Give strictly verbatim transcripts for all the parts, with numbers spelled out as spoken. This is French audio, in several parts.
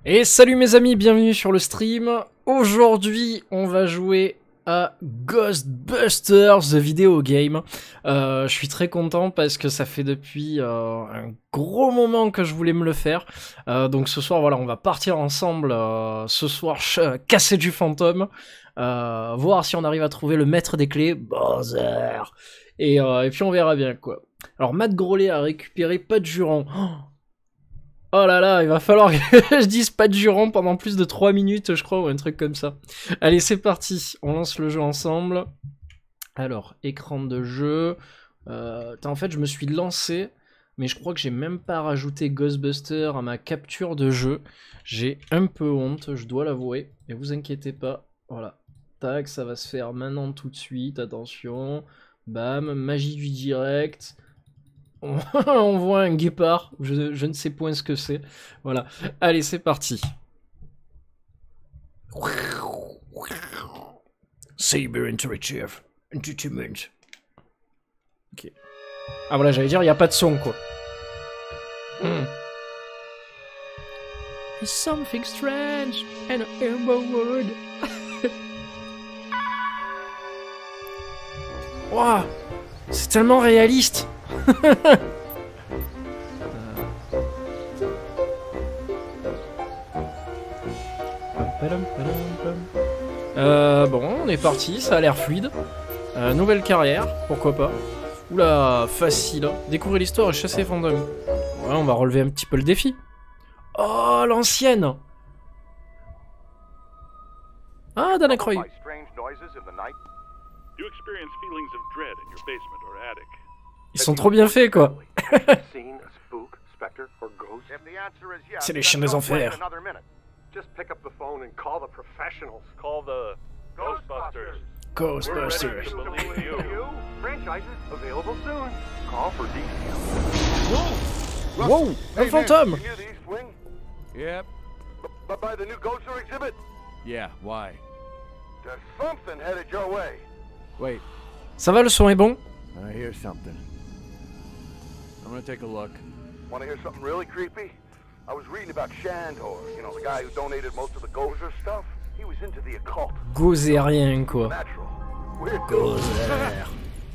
Et salut mes amis, bienvenue sur le stream. Aujourd'hui, on va jouer à Ghostbusters The Video Game. Euh, je suis très content parce que ça fait depuis euh, un gros moment que je voulais me le faire. Euh, donc ce soir, voilà, on va partir ensemble euh, ce soir casser du fantôme. Euh, voir si on arrive à trouver le maître des clés, Bowser. Et, euh, et puis on verra bien quoi. Alors Matt Grolet a récupéré pas de jurons. Oh Oh là là, il va falloir que je dise pas de jurons pendant plus de trois minutes, je crois, ou un truc comme ça. Allez, c'est parti, on lance le jeu ensemble. Alors, écran de jeu. Euh, en fait, je me suis lancé, mais je crois que j'ai même pas rajouté Ghostbusters à ma capture de jeu. J'ai un peu honte, je dois l'avouer, mais vous inquiétez pas. Voilà, tac, ça va se faire maintenant tout de suite, attention. Bam, magie du direct. On voit un guépard, je, je ne sais point ce que c'est. Voilà, allez, c'est parti. Saber Interactive Entertainment. Ok. Ah voilà, j'allais dire, il n'y a pas de son, quoi. Hmm. Something strange and Elmwood. Wow, c'est tellement réaliste. euh, bon, on est parti, ça a l'air fluide. Euh, nouvelle carrière, pourquoi pas. Oula, facile. Découvrir l'histoire et chasser les fantômes. Ouais, on va relever un petit peu le défi. Oh, l'ancienne. Ah, Dan Aykroyd. Ils sont trop bien faits, quoi. C'est les chiens des enfers. Ghostbusters. Wow, un fantôme. Yep. But by the new Ghoster exhibit? Yeah, why? There's something headed your way. Wait. Ça va, le son est bon? I hear something. I'm gonna take a look. Want to hear something really creepy? I was reading about Shandor, you know, the guy who donated most of the Gozer stuff. He was into the occult. Gozerien, quoi. Gozer.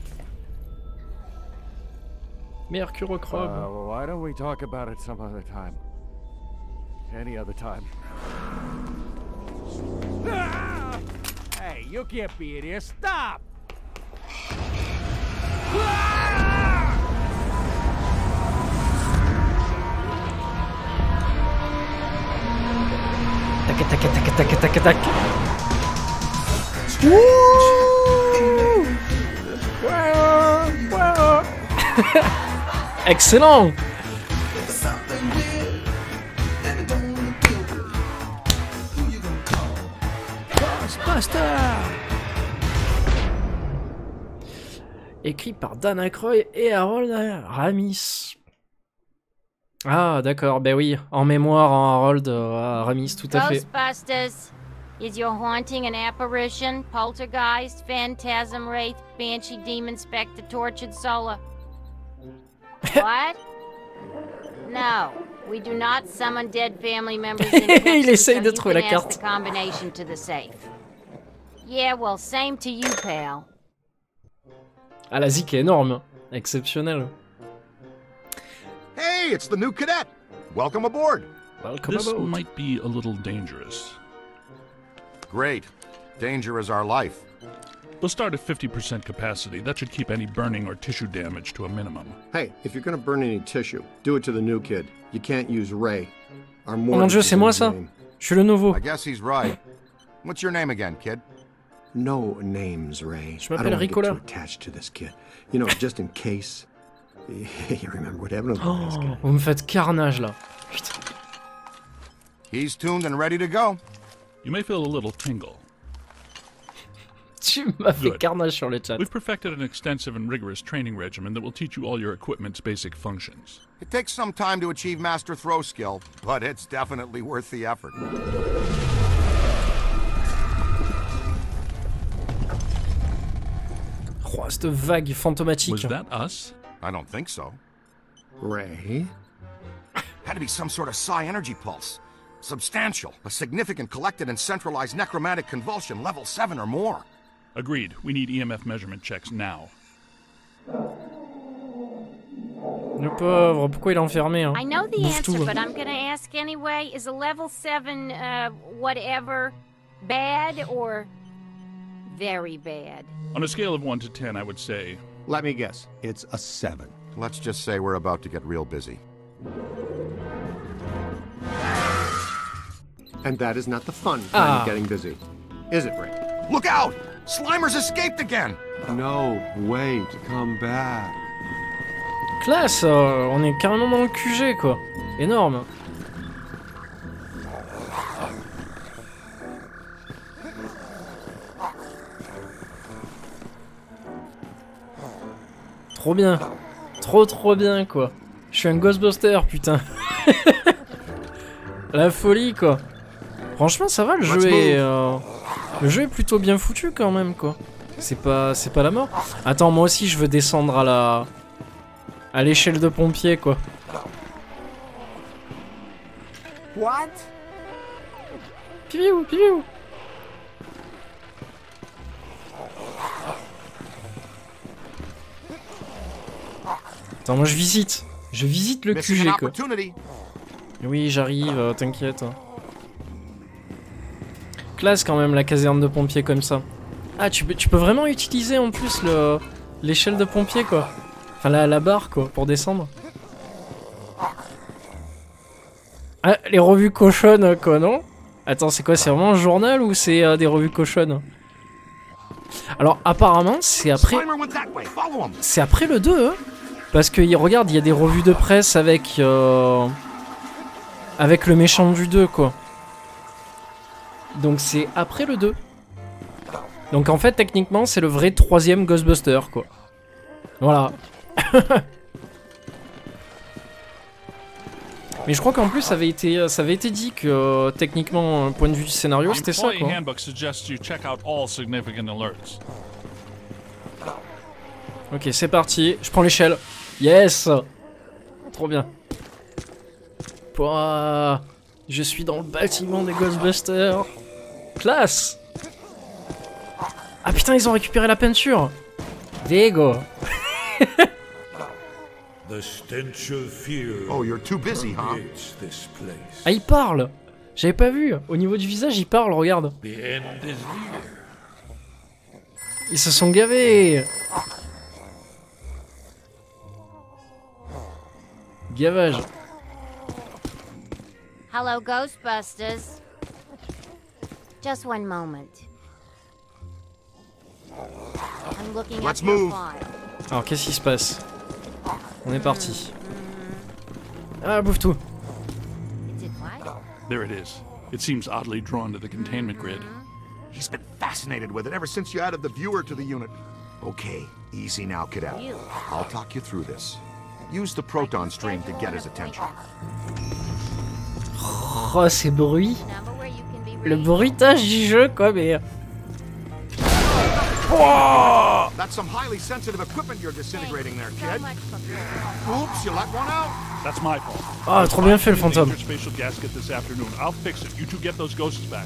Mercure Crob. Uh, well, why don't we talk about it some other time? Any other time. Ah! Hey, you can't be in here. Stop! Tac tac tac tac tac tac. Excellent. Ghostbusters. Écrit par Dan Aykroyd et Harold Ramis. Ah d'accord, ben oui, en mémoire en Harold euh, Ramis, tout à fait. Ghostbusters, is your haunting an apparition, poltergeist, phantasm, wraith, banshee, demon, spectre, tortured soul? What? No, we do not summon dead family members in Il essaye de trouver la carte. Combination to the safe. Yeah, well, same to you, pal. Ah, la zik est énorme, exceptionnelle. Hey, it's the new cadet. Welcome aboard. Welcome This aboard. might be a little dangerous. Great. Danger is our life. We'll start at fifty percent capacity. That should keep any burning or tissue damage to a minimum. Hey, if you're gonna burn any tissue, do it to the new kid. You can't use Ray. Our Oh mon dieu, c'est moi ça? Je suis le nouveau. I guess he's right. What's your name again, kid? No names, Ray. Je m'appelle Ricola. I don't want to get too attached to this kid. You know, just in case. You remember what happened to the last guy? Oh, vous me faites carnage là. Putain. He's tuned and ready to go. You may feel a little tingle. Tu m'as fait Good. carnage sur le chat. We've perfected an extensive and rigorous training regimen that will teach you all your equipment's basic functions. It takes some time to achieve master throw skill, but it's definitely worth the effort. Oh, cette vague fantomatique. Was that us? I don't think so. Ray? Had to be some sort of psi energy pulse. Substantial. A significant collected and centralized necromantic convulsion, level seven or more. Agreed. We need E M F measurement checks now. Le pauvre, pourquoi il est enfermé hein? I know the Bouffe answer, tout. but I'm gonna ask anyway. Is a level seven, uh, whatever, bad or very bad? On a scale of one to ten, I would say... Let me guess. It's a seven. Let's just say we're about to get real busy. And that is not the fun kind Ah. of getting busy. Is it, Rick? Look out! Slimer's escaped again! No, wait, come back. Classe, euh, on est carrément dans le Q G quoi. Énorme. Trop bien. Trop trop bien quoi. Je suis un Ghostbuster putain. La folie quoi. Franchement ça va, le jeu est... euh, Le jeu est plutôt bien foutu quand même quoi. C'est pas, c'est pas la mort. Attends, moi aussi je veux descendre à la... à l'échelle de pompier quoi. What? Pipiou, pipiou. Attends, moi je visite. Je visite le Q Missing G an quoi. opportunity. Oui, j'arrive, euh, t'inquiète. Classe quand même la caserne de pompiers comme ça. Ah, tu peux, tu peux vraiment utiliser en plus le l'échelle de pompier quoi. Enfin la, la barre quoi, pour descendre. Ah, les revues cochonnes quoi, non? Attends, c'est quoi? C'est vraiment un journal ou c'est euh, des revues cochonnes? Alors apparemment c'est après... Slimer went that way. Follow him. C'est après le deux, hein. Parce que regarde, il y a des revues de presse avec... Euh, avec le méchant du deux quoi. Donc c'est après le deux. Donc en fait techniquement c'est le vrai troisième Ghostbuster quoi. Voilà. Mais je crois qu'en plus ça avait été, ça avait été dit que euh, techniquement, point de vue du scénario, c'était ça Employee quoi. handbook suggests you check out all significant alerts. Ok, c'est parti. Je prends l'échelle. Yes. Trop bien. Pouah, je suis dans le bâtiment des Ghostbusters. Classe. Ah putain, ils ont récupéré la peinture. Vigo. The stench of fear Oh, you're too busy, huh? permeates this place. Ah, il parle. J'avais pas vu. Au niveau du visage, il parle, regarde. The end is near. Ils se sont gavés. Gavage. Hello, Ghostbusters. Just one moment. I'm looking Let's at your move. file. Alors, qu'est-ce qui se passe? On est parti. Ah, bouffe tout. Did what? There it is. It seems oddly drawn to the containment grid. He's been fascinated with it ever since you added the viewer to the unit. Okay, easy now, cadet. You. I'll talk you through this. Use the proton stream to get his attention. Oh, ces bruits. Number where you can be Le reached. bruitage du jeu, quoi, mais... That's some highly sensitive equipment you're disintegrating there, So kid. much for girls. Oops, you let one out. That's my fault. Ah, trop bien fait le Find the fantôme. dangerous spatial gasket this afternoon. I'll fix it. You two get those ghosts back.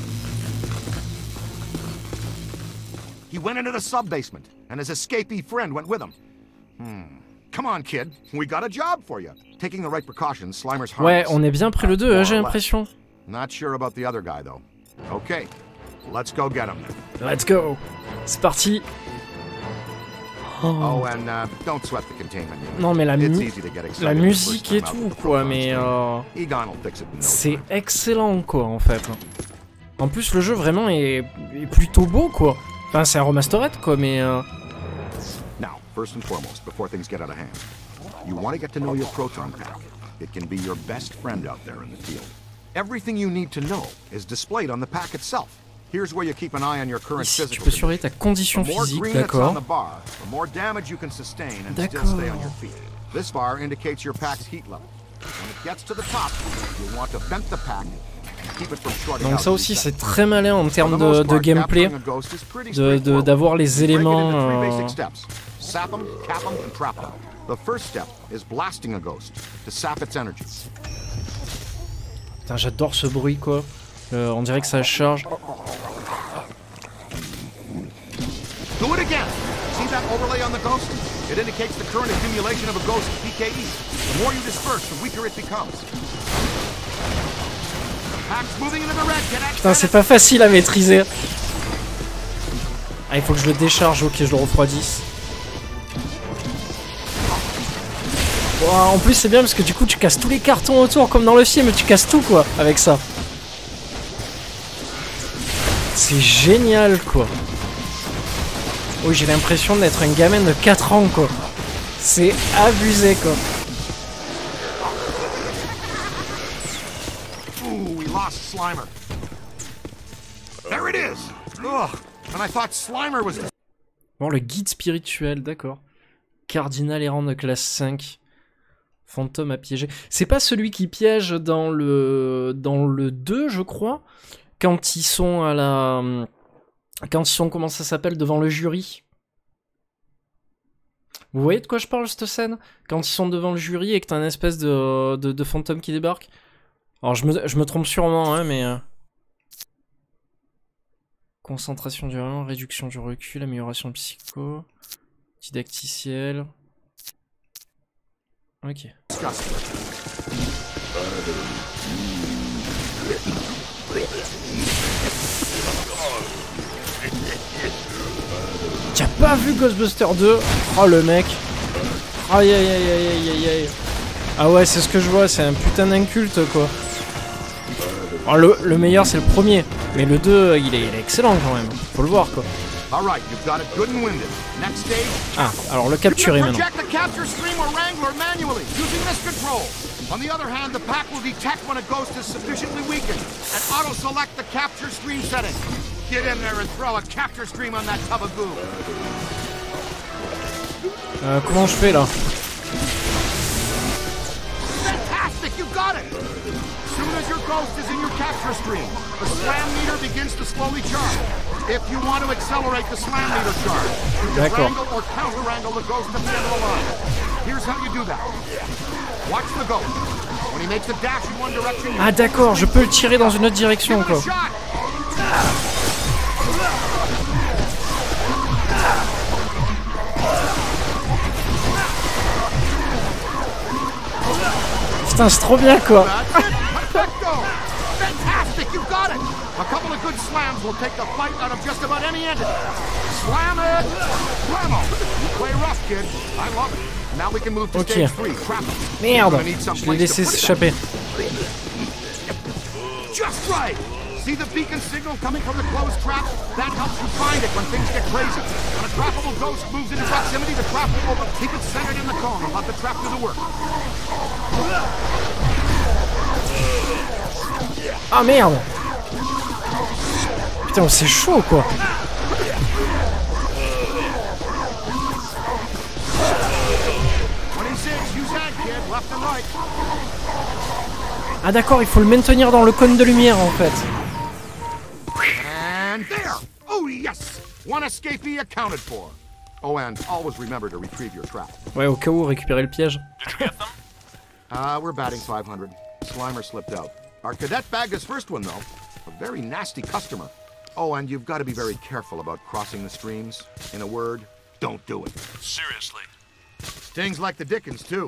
He went into the sub-basement, and his escapee friend went with him. Hmm. Come on, kid. We got a job for you. Taking the right precautions, Slimer's Ouais, harmless. on est bien près le deux, hein, j'ai l'impression. Not sure about the other guy, though. Okay, let's go get him. Let's go. C'est parti. Oh, and uh, don't sweat the containment unit. Non, mais la, It's mu easy to get excited la the musique first et time out tout, with the quoi, proton mais... stream. Euh, Egon will fix it in no c'est time. excellent, quoi, en fait. En plus, le jeu, vraiment, est, est plutôt beau, quoi. Enfin, c'est un remastered, quoi, mais... Euh... Now, first and foremost, before things get out of hand, you want to get to know your proton pack. It can be your best friend out there in the field. Everything you need to know is displayed on the pack itself. Here's where you keep an eye on your current Ici, tu physical peux surveiller ta condition. condition The more physique, green that's on d'accord. the bar, the more damage you can sustain and still stay on your D'accord. feet. This bar indicates your pack's heat level. When it gets to the top, you'll want to vent the pack and keep it from shorting Donc out ça in aussi, seconds. c'est très malin en For the termes de, most de part, gameplay, capturing a ghost is pretty de- de- straightforward. d'avoir les You break it into éléments... three euh, basic steps. Sap them, cap them, and trap them. The first step is blasting a ghost to sap its energy. Putain, j'adore ce bruit, quoi. Euh, on dirait que ça charge. Do it again. See that overlay on the ghost? It indicates the current accumulation of a ghost P K E. The more you disperse, the weaker it becomes. Pack's moving into the red. Get at Putain, c'est pas facile à maîtriser. Ah, il faut que je le décharge. Ok, je le refroidisse. Wow, en plus, c'est bien parce que du coup, tu casses tous les cartons autour, comme dans le film. Tu casses tout, quoi, avec ça. C'est génial, quoi. Oui, j'ai l'impression d'être un gamin de quatre ans, quoi. C'est abusé, quoi. Ooh, we lost Slimer. There it is. Ugh, and I thought Slimer was. Bon, le guide spirituel, d'accord. Cardinal errant de classe cinq. Fantôme à piéger. C'est pas celui qui piège dans le dans le deux, je crois, quand ils sont à la quand ils sont, comment ça s'appelle, devant le jury. Vous voyez de quoi je parle, cette scène? Quand ils sont devant le jury et que t'as une espèce de, de, de fantôme qui débarque. Alors je me, je me trompe sûrement, hein, mais... Euh... Concentration du rien, réduction du recul, amélioration psycho, didacticiel... Ok. T'as pas vu Ghostbusters deux? Oh le mec. Aïe aïe aïe aïe aïe aïe aïe. Ah ouais, c'est ce que je vois, c'est un putain d'inculte, quoi. Alors, le, le meilleur c'est le premier, mais le deux il est, il est excellent quand même, faut le voir, quoi. Ah, alors le capturer maintenant. On the other hand, the pack will detect when a ghost is sufficiently weakened and auto-select the capture stream setting. Get in there and throw a capture stream on that tub of goo. Euh, comment je fais là? Fantastic, you got it. As soon as your ghost is in your capture stream, the slam meter begins to slowly charge. If you want to accelerate the slam meter charge, you can wrangle or counter-wrangle the ghost at the end of the line. Here's how you do that. Watch the ghost. When he makes a dash in one direction. Ah d'accord, je peux le tirer dans une autre direction, quoi. Putain, c'est trop bien, quoi. Fantastic, you got it. A couple of good slams will take the fight out of just about any entity. Slam it, slam it. You play rough, kid. I love it. Now we can move to stage three. Merde, je l'ai laissé s'échapper. Just right. See the beacon signal coming from the closed trap? That helps you find it when things get crazy. When a trappable ghost moves into proximity, the trap will open. Keep it centered in the cone and let the trap do the work. Ah merde! Putain, c'est chaud, quoi. Ah d'accord, il faut le maintenir dans le cône de lumière, en fait. And there. Oh yes. One escapee accounted for. Oh, and always remember to retrieve your trap. Ouais, au cas où, récupérer le piège. Uh, we're batting five hundred. Slimer slipped out. Our cadet bagged his first one, though. A very nasty customer. Oh, and you've got to be very careful about crossing the streams. In a word, don't do it. Seriously. Stings like the Dickens, too.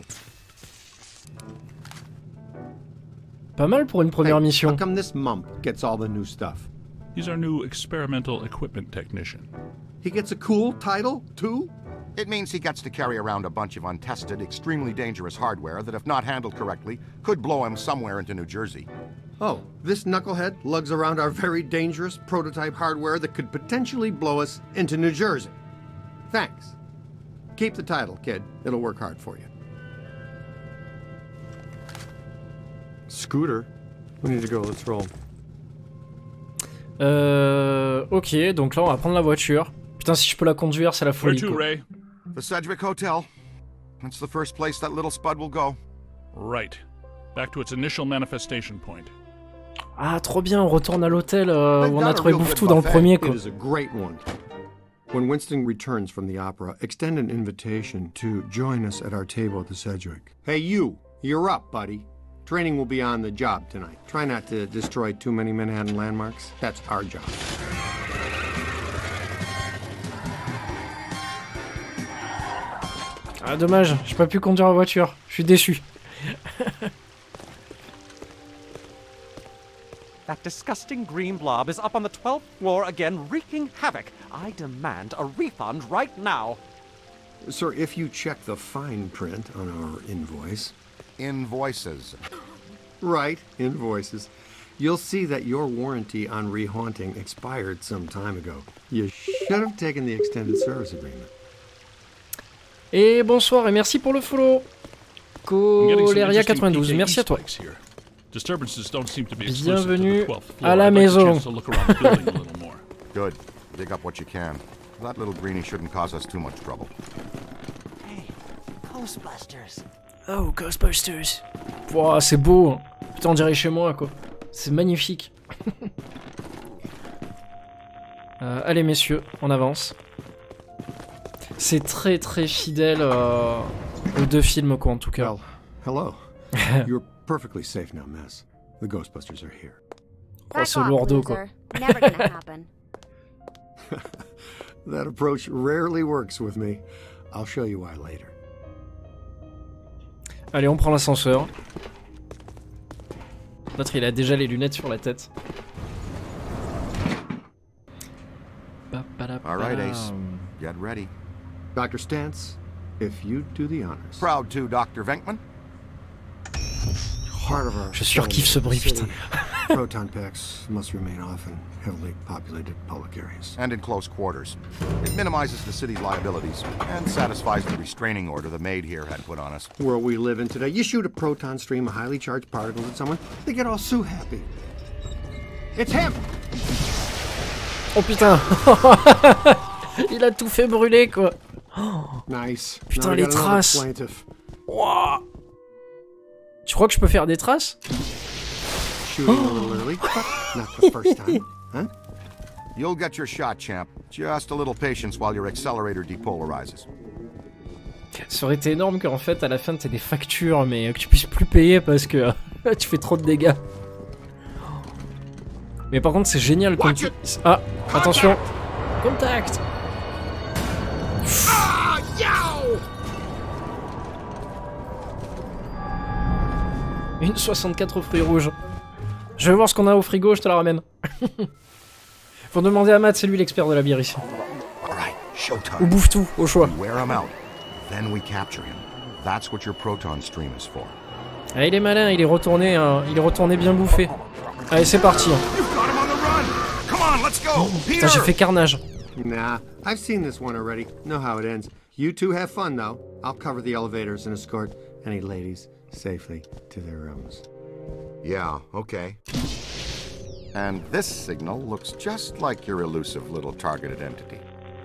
Pas mal pour une première hey, mission. How come this mump gets all the new stuff? He's our new experimental equipment technician. He gets a cool title, too? It means he gets to carry around a bunch of untested, extremely dangerous hardware that, if not handled correctly, could blow him somewhere into New Jersey. Oh, this knucklehead lugs around our very dangerous prototype hardware that could potentially blow us into New Jersey. Thanks. Keep the title, kid. It'll work hard for you. Scooter. We need to go. Let's roll. Euh... Ok, donc là on va prendre la voiture. Putain, si je peux la conduire, c'est la folie, Where to, quoi. Ray? The Sedgwick Hotel. That's the first place that little spud will go. Right. Back to its initial manifestation point. Ah, trop bien, on retourne à l'hôtel euh, où on a trouvé Bouffe-Tout dans le premier, quoi. It is a great one. When Winston returns from the opera, extend an invitation to join us at our table at the Sedgwick. Hey, you. You're up, buddy. Training will be on the job tonight. Try not to destroy too many Manhattan landmarks. That's our job. Ah dommage, j'ai pas pu conduire la voiture. Je suis déçu. That disgusting green blob is up on the twelfth floor again, wreaking havoc. I demand a refund right now. Sir, if you check the fine print on our invoice... Invoices. Right, invoices. You'll see that your warranty on rehaunting expired some time ago. You should have taken the extended service agreement. Et bonsoir et merci pour le follow. Coleria quatre-vingt-douze, merci à toi. Bienvenue à la maison. Good. Dig up what you can. That little greenie shouldn't cause us too much trouble. Hey, Ghostbusters. Oh, Ghostbusters. Wow, c'est beau. Hein. Putain, on dirait chez moi, quoi. C'est magnifique. euh, allez, messieurs, on avance. C'est très très fidèle euh, aux deux films, quoi, en tout cas. Well, hello. You're perfectly safe now, Miss. The Ghostbusters are here. Oh, ce lourdeau, quoi. Never gonna happen. That approach rarely works with me. I'll show you why later. Allez, on prend l'ascenseur. L'autre, il a déjà les lunettes sur la tête. All right, Ace. Get ready. Doctor Stantz, if you do the honors. Proud to, Doctor Venkman. Part of our Je surkiffe ce bruit, putain. Proton packs must remain off in heavily populated public areas. And in close quarters. It minimizes the city's liabilities and satisfies the restraining order the maid here had put on us. World we live in today, you shoot a proton stream of highly charged particles at someone, they get all so happy. It's him! Oh putain. Il a tout fait brûler, quoi. Nice. Putain, les traces. Wow. Tu crois que je peux faire des traces? Shooting a little early, but not the first time, huh? You'll get your shot, champ. Just a little patience while your accelerator depolarizes. Ça aurait été énorme qu'en fait, à la fin, t'aies des factures, mais que tu puisses plus payer parce que tu fais trop de dégâts. Mais par contre, c'est génial quand tu... Ah, attention. Contact. Ah, yow! Une soixante-quatre aux fruits rouges. Je vais voir ce qu'on a au frigo, je te la ramène. Faut demander à Matt, c'est lui l'expert de la bière ici. Ou bouffe tout, au choix. Ah, il est malin, il est retourné, hein, il est retourné bien bouffé. Allez, c'est parti. Oh, putain, j'ai fait carnage. Nah, I've seen this one already. Know how it ends. You two have fun, though. I'll cover the elevators and escort any ladies safely to their rooms. Yeah, okay. And this signal looks just like your elusive little targeted entity.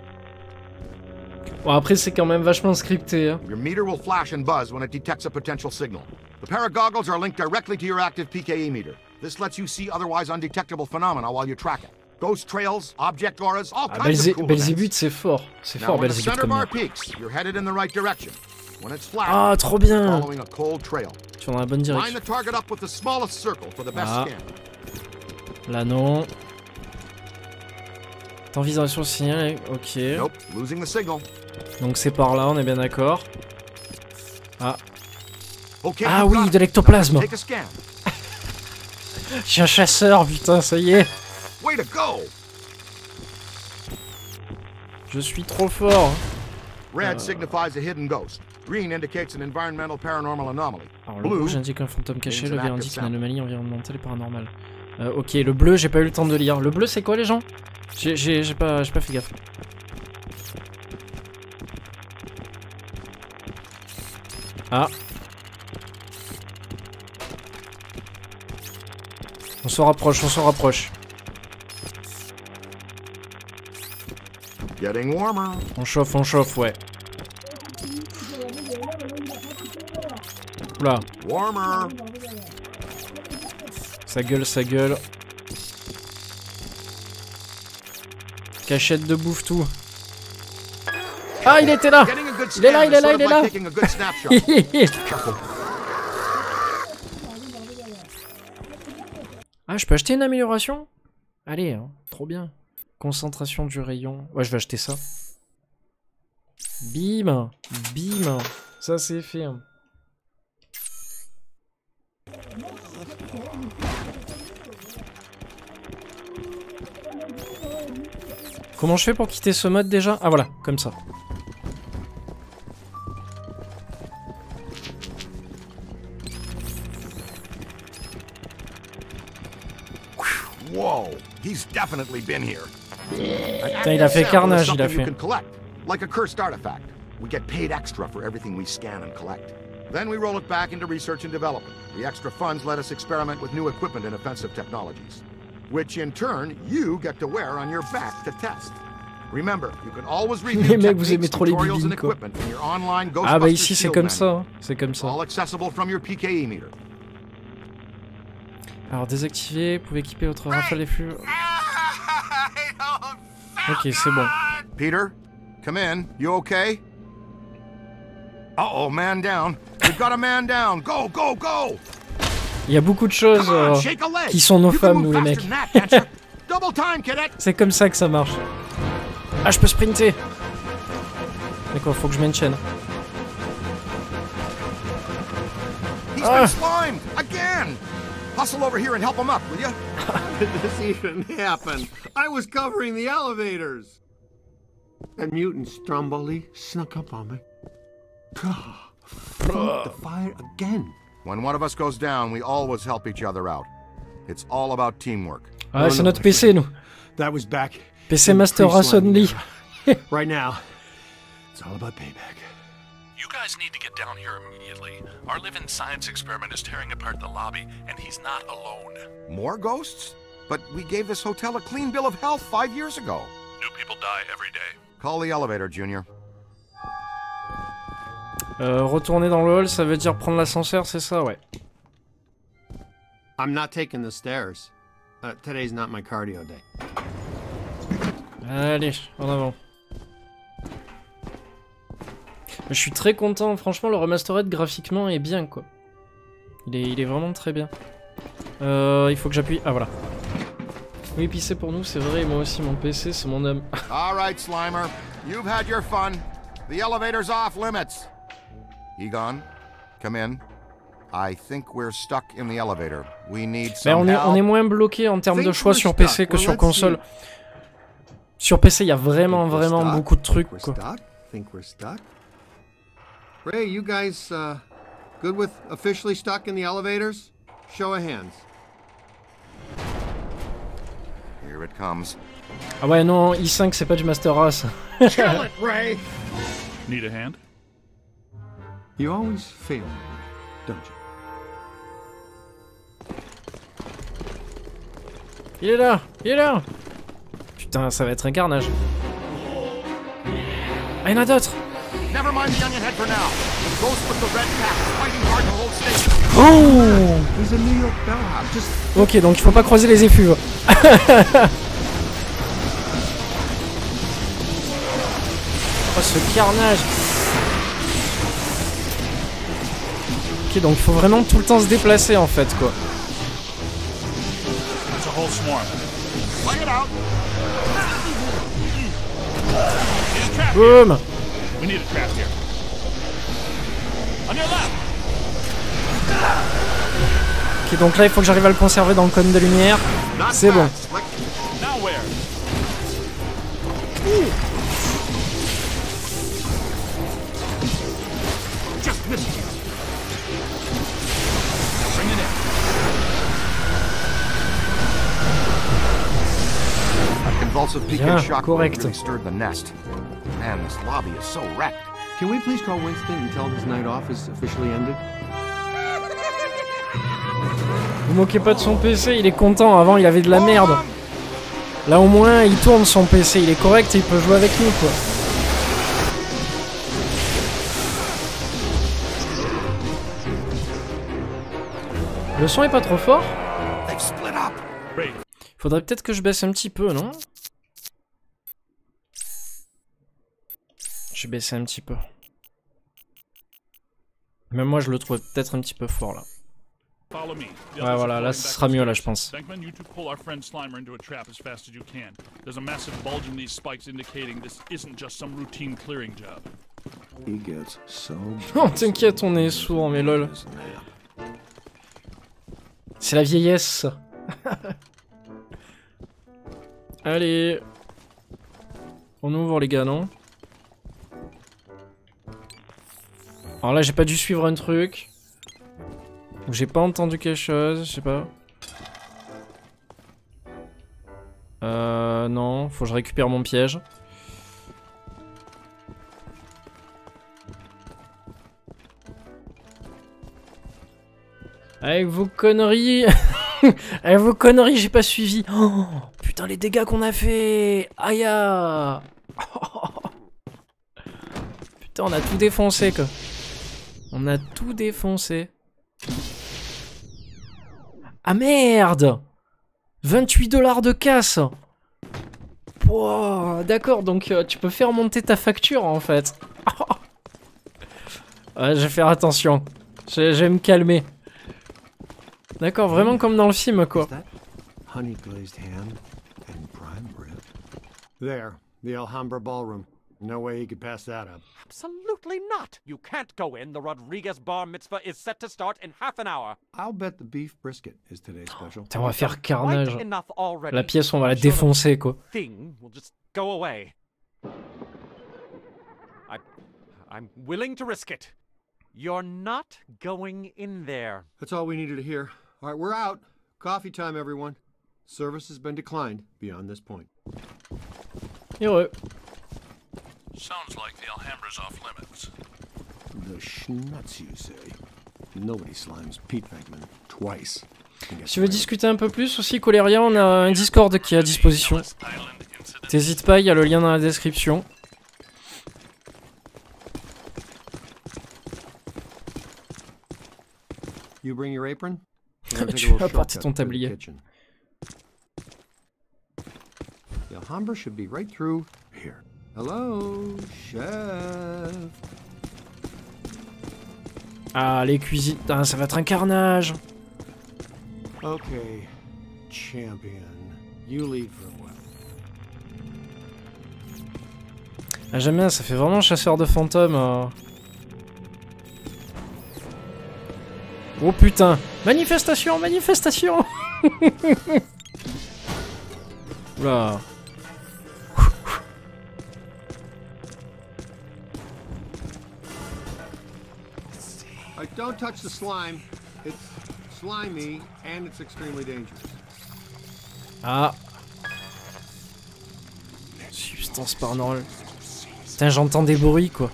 Bon, après, c'est quand même vachement scripté. Hein. Your meter will flash and buzz when it detects a potential signal. The pair of goggles are linked directly to your active P K E meter. This lets you see otherwise undetectable phenomena while you track it. Ghost trails, object auras, all ah, kinds Belzé of cool Belzébuth, c'est fort. C'est fort, Belzébuth comme nom. Ah, trop bien. Tu vas dans la bonne direction. Ah. Là, non. T'en vises sur le signal, ok. Donc c'est par là, on est bien d'accord. Ah. Ah oui, de l'ectoplasme. Je suis un chasseur, putain, ça y est. Je suis trop fort. Red signifies a hidden ghost. Green indicates an environmental paranormal anomaly. Alors le rouge indique un fantôme caché, le vert indique une anomalie environnementale et paranormale. Euh, ok, le bleu, j'ai pas eu le temps de lire. Le bleu, c'est quoi, les gens? J'ai j'ai pas, pas fait gaffe. Ah. On se rapproche, on se rapproche. Getting warmer. On chauffe, on chauffe, ouais. Oula. Warmer. Ça gueule, ça gueule. Cachette de bouffe tout. Ah, il était là. Il est là, il est là, il est là. Ah, je peux acheter une amélioration? Allez, hein, trop bien. Concentration du rayon. Ouais, je vais acheter ça. Bim, bim. Ça, c'est fait. Hein. Comment je fais pour quitter ce mode déjà? Ah voilà, comme ça. Whoa, he's definitely been here. Putain, il a fait carnage, il a fait. Like a cursed artifact. We get paid extra for everything we scan and collect. Then we roll it back into research and development. The extra funds let us experiment with new equipment and offensive technologies, which in turn you get to wear on your back to test. Remember, you can always review techniques, tutorials and equipment in your online Ghostbusters. Ah bah ici c'est comme ça, hein. C'est comme ça. All accessible from your P K E meter. Alors désactiver, vous pouvez équiper votre rafale des flux. Ok, c'est bon. Peter, come in. You okay? Uh-oh, man down. We've got a man down. Go, go, go. Il y a beaucoup de choses euh, qui sont nos femmes, nous les mecs. C'est comme ça que ça marche. Ah, je peux sprinter. D'accord, faut que je m'enchaîne. Ah. Again. Hustle over here and help him up, will you? How did this even happen? I was covering the elevators. That mutant Stromboli snuck up on me. Fought the fire again. When one of us goes down, we always help each other out. It's all about teamwork. Ah, c'est notre P C, nous. That was back. P C Master Race only. Right now, it's all about payback. You guys need to get down here immediately. Our living science experiment is tearing apart the lobby, and he's not alone. More ghosts? But we gave this hotel a clean bill of health five years ago. New people die every day. Call the elevator, Junior. Euh, retourner dans le hall, ça veut dire prendre l'ascenseur, c'est ça, ouais. I'm not taking the stairs. Uh, today's not my cardio day. Allez, en avant. Je suis très content, franchement le remastered graphiquement est bien quoi. Il est, il est vraiment très bien. Euh, il faut que j'appuie. Ah voilà. Oui, puis c'est pour nous, c'est vrai, moi aussi mon P C c'est mon âme. Alright Slimer, you've had your fun. The elevator's off limits. Egon, come in. I think we're stuck in the elevator. We need some Mais on est, on est moins bloqué en termes de choix sur P C que sur console. Sur P C, il y a vraiment, vraiment beaucoup de trucs quoi. Ray, you guys uh, good with officially stuck in the elevators? Show of hands. Here it comes. Ah ouais, non, I cinq c'est pas du Master Race. Kill it, Ray! Need a hand? You always fail, don't you? Il est là, il est là. Putain, ça va être un carnage. Ah, il y en a d'autres. Never mind the onion head for now. The ghost with the red cap is fighting hard to hold station. Oh! He's a New York bellhop. Just... Ok, donc il faut pas croiser les effluves. Oh, ce carnage. Ok, donc il faut vraiment tout le temps se déplacer en fait, quoi. It's a whole swarm. Play it out. Boom! We need a trap here. On your left. Ok, donc là il faut que j'arrive à le conserver dans le cône de lumière. C'est bon. Now where? Just missed you. Bring it in. That convulsive peak Bien, and shock correct. really stirred the nest. Man, this lobby is so wrecked. Can we please call Winston and tell him his night off is officially ended? Vous moquez pas de son P C, il est content. Avant il avait de la merde. Là au moins il tourne son P C, il est correct et il peut jouer avec nous quoi. Le son est pas trop fort. Faudrait peut-être que je baisse un petit peu, non? Je vais baisser un petit peu. Même moi je le trouve peut-être un petit peu fort là. Follow me. The Ouais, others voilà, are là, falling ce back sera mieux, là, upstairs. je pense. Venkman, you two pull our friend Slimer into a trap as fast as you can. There's a massive bulge in these spikes indicating this isn't just some routine clearing job. He gets so Oh, t'inquiète, on est sourd, mais lol. C'est la vieillesse, ça. Allez. On ouvre, les gars, non? Alors là, j'ai pas dû suivre un truc. Ou j'ai pas entendu quelque chose, je sais pas. Euh... Non, faut que je récupère mon piège. Avec vos conneries... Avec vos conneries, j'ai pas suivi. Oh, putain, les dégâts qu'on a fait. Aïe. Putain, on a tout défoncé, quoi. On a tout défoncé. Ah merde! vingt-huit dollars de casse! Wow, d'accord, donc euh, tu peux faire monter ta facture en fait. Ouais, je vais faire attention. Je, je vais me calmer. D'accord, vraiment comme dans le film quoi. Honey glazed ham and prime rib. There, the Alhambra ballroom. No way he could pass that up. Absolutely not! You can't go in. The Rodriguez bar mitzvah is set to start in half an hour. I'll bet the beef brisket is today's special. Putain, on va faire carnage. Quite enough already. La pièce, on va la défoncer quoi. Thing will just go away. I, I'm willing to risk it. You're not going in there. That's all we needed to hear. All right, we're out. Coffee time, everyone. Service has been declined beyond this point. Heureux. Sounds like the Alhambra's off limits. The schnutz, you say? Nobody slimes Pete Venkman twice. Si tu veux discuter un peu plus aussi, Coléria, on a un Discord qui est à disposition. T'hésites pas, il y a le lien dans la description. You bring your apron? Tu as apporté ton tablier. The Alhambra should be right through here. Hello, chef. Ah, les cuisines. Ah, ça va être un carnage. Okay, champion. You lead for a while. Ah, j'aime bien, ça fait vraiment chasseur de fantômes. Euh... Oh putain. Manifestation, manifestation. Oula. Don't touch the slime. It's slimy and it's extremely dangerous. Ah. Substance paranormale. Putain, j'entends des bruits quoi.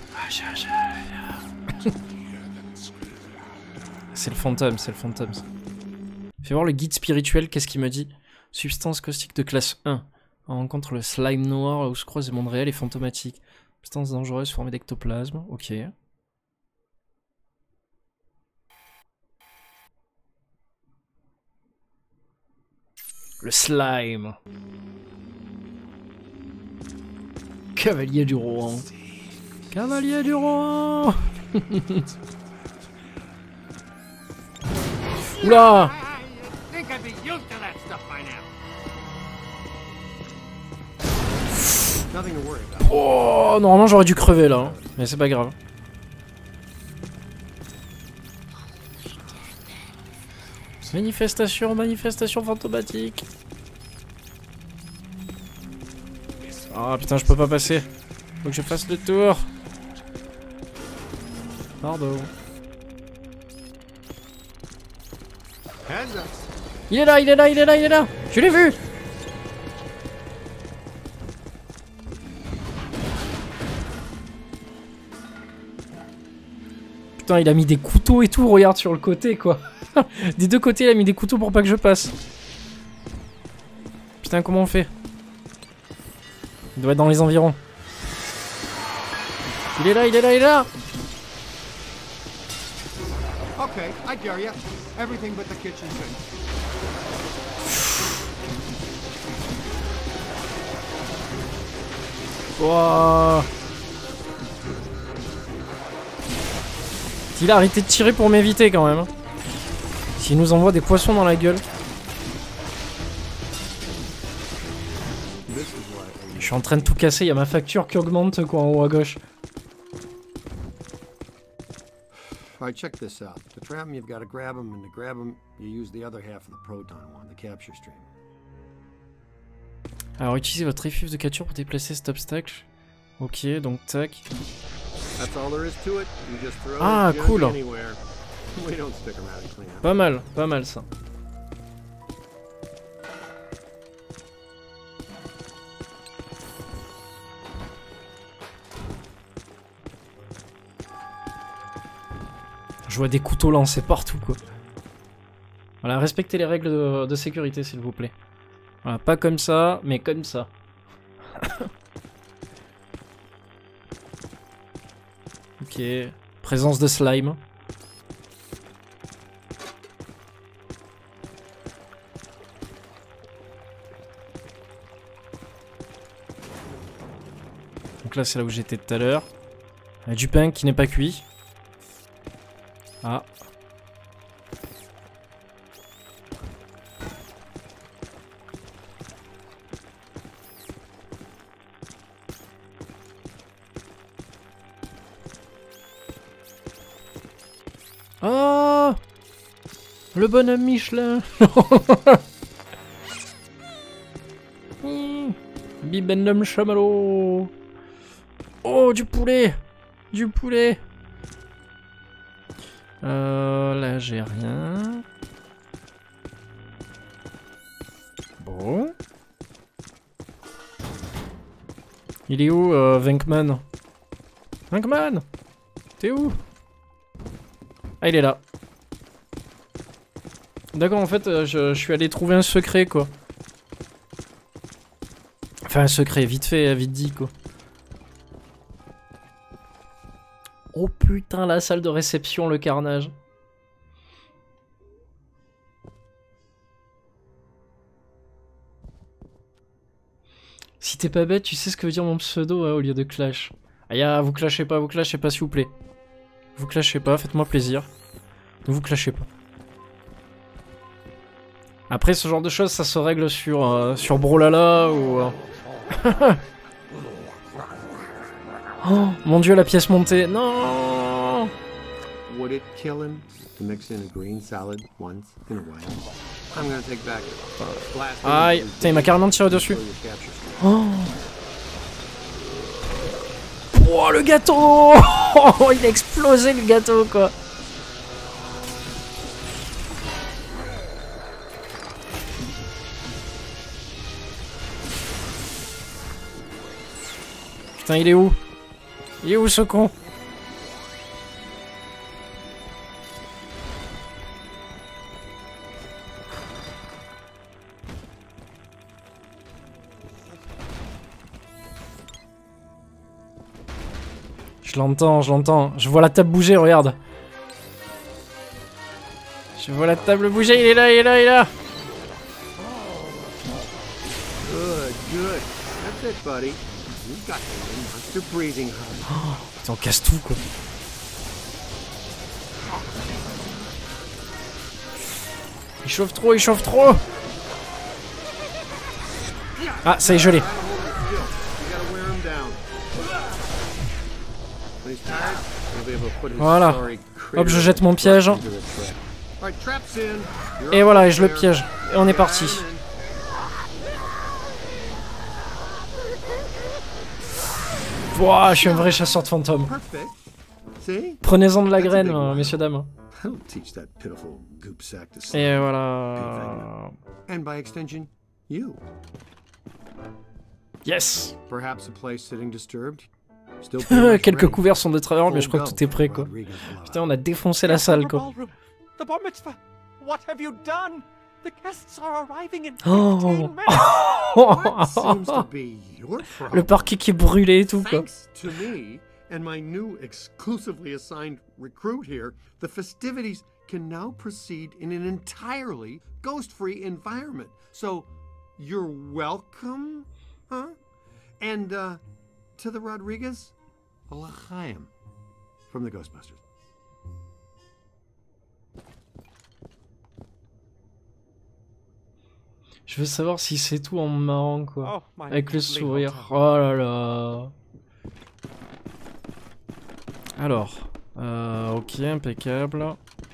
C'est le fantôme, c'est le fantôme. Fais voir le guide spirituel, qu'est-ce qu'il me dit? Substance caustique de classe un. On rencontre le slime noir là où se croisent des mondes réels et fantomatiques. Substance dangereuse formée d'ectoplasme. Ok. Le slime. Cavalier du Rohan. Cavalier du Rohan. Oula. Oh, normalement j'aurais dû crever là, hein. Mais c'est pas grave. Manifestation, manifestation fantomatique. Ah oh, putain, je peux pas passer. Faut que je fasse le tour. Pardon. Il est là, il est là, il est là, il est là. Je l'ai vu. Putain, il a mis des couteaux et tout, regarde sur le côté quoi. Des deux côtés, il a mis des couteaux pour pas que je passe. Putain, comment on fait? Il doit être dans les environs. Il est là, il est là, il est là. Okay, I dare you. Everything but the kitchen sink. Wow. Il a arrêté de tirer pour m'éviter quand même. S'il nous envoie des poissons dans la gueule. Je suis en train de tout casser, il y a ma facture qui augmente quoi en haut à gauche. Alright, check this out. To trap them, you've got to grab them, and to grab them, you use the other half of the proton one, the capture stream. Alors, utilisez votre refuge de capture pour déplacer cet obstacle. Ok, donc tac. That's all there is to it. You just throw Ah, it cool. anywhere. We don't stick around and clean up. Pas mal, pas mal ça. Je vois des couteaux lancés partout quoi. Voilà, respectez les règles de, de sécurité s'il vous plaît. Voilà, pas comme ça, mais comme ça. Ok, présence de slime. Donc là c'est là où j'étais tout à l'heure. Du pain qui n'est pas cuit. Ah. Oh, le bonhomme Michelin. Bibendum chamallow. Oh, du poulet. Du poulet. Euh, là j'ai rien. Bon. Il est où, euh, Venkman? Venkman, t'es où? Ah, il est là. D'accord, en fait, euh, je, je suis allé trouver un secret, quoi. Enfin, un secret, vite fait, vite dit, quoi. Oh putain, la salle de réception, le carnage. Si t'es pas bête, tu sais ce que veut dire mon pseudo hein, au lieu de clash. Aïe, ah, vous clashez pas, vous clashez pas s'il vous plaît. Vous clashez pas, faites-moi plaisir. Ne vous clashez pas. Après, ce genre de choses, ça se règle sur, euh, sur Brawlhalla ou... Euh... Oh, mon dieu, la pièce montée. Non. Would it kill him to mix in a green salad once in a while? I'm gonna take back blast. Aïe, putain, il m'a carrément tiré dessus. Oh. Oh, le gâteau. Oh, il a explosé le gâteau, quoi. Putain, il est où? Il est où ce con? Je l'entends, je l'entends. Je vois la table bouger, regarde. Je vois la table bouger, il est là, il est là, il est là. Good, good. That's it, buddy. You got the monster breathing hard. Oh, putain, on casse tout, quoi. Il chauffe trop, il chauffe trop. Ah, ça y est, je l'ai. Voilà. Hop, je jette mon piège. Et voilà, et je le piège. Et on est parti. Wouah, je suis un vrai chasseur de fantômes. Prenez-en de la graine, euh, messieurs, dames. Et voilà. Yes. Quelques couverts sont de travers, mais je crois que tout est prêt, quoi. Putain, on a défoncé la salle, quoi. Oh. Le parquet qui est brûlé et tout, quoi. And my new exclusively assigned recruit here, the festivities can now proceed in an entirely ghost-free environment. So, you're welcome, huh? And, uh, to the Rodriguez, L'chaim from the Ghostbusters. Je veux savoir si c'est tout en marrant, quoi. Oh, my Avec le lovely sourire. hotel. Oh là là. Alors. Euh, ok, impeccable.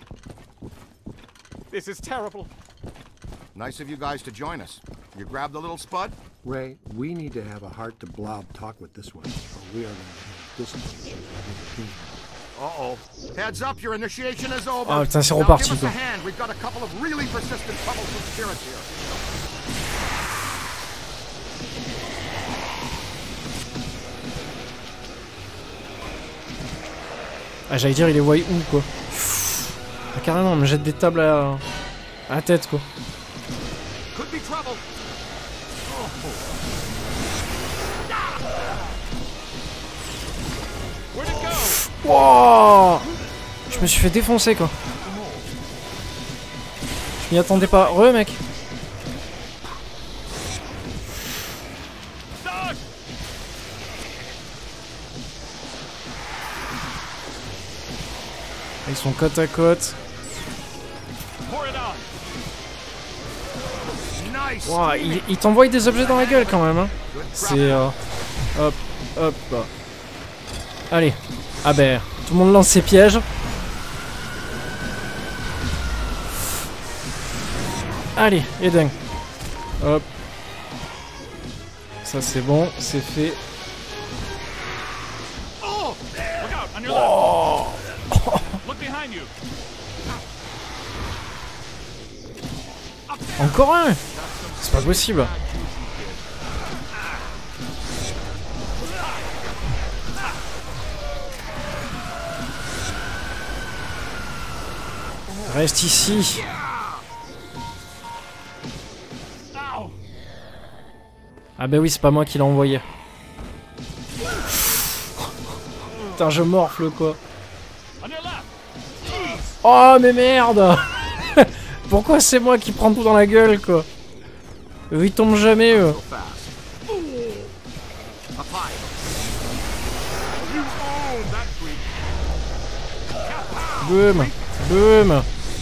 This is terrible. Nice of you guys to join us. You grabbed the little spud? Ray, we need to have a heart to blob talk with this one, or we are going to have discipline with the team. Uh-oh. Heads up, your initiation is over. Ah putain, c'est Now reparti, give us quoi. a hand. We've got a couple of really persistent troublesome spirits here. Ah, j'allais dire, il les voit où, quoi. Ah, carrément, on me jette des tables à, à la tête, quoi. Could be trouble. Where'd it go? Wow, je me suis fait défoncer, quoi. Je m'y attendais pas. Re, mec. Dog! Ils sont côte à côte. Pour it out. Nice. Wow, il, il t'envoie des objets dans la gueule, quand même, hein. C'est... Euh... Hop, hop. Allez. Ah ben, tout le monde lance ses pièges. Allez, Eden. Hop. Ça c'est bon, c'est fait. Oh! Look out, on your left. Look behind you. Encore un. C'est pas possible. Reste ici. Ah bah oui, c'est pas moi qui l'ai envoyé. Putain, je morfle, quoi. On your left. Oh mais merde. Pourquoi c'est moi qui prends tout dans la gueule, quoi? Eux ils tombent jamais, eux. Boum. Boum.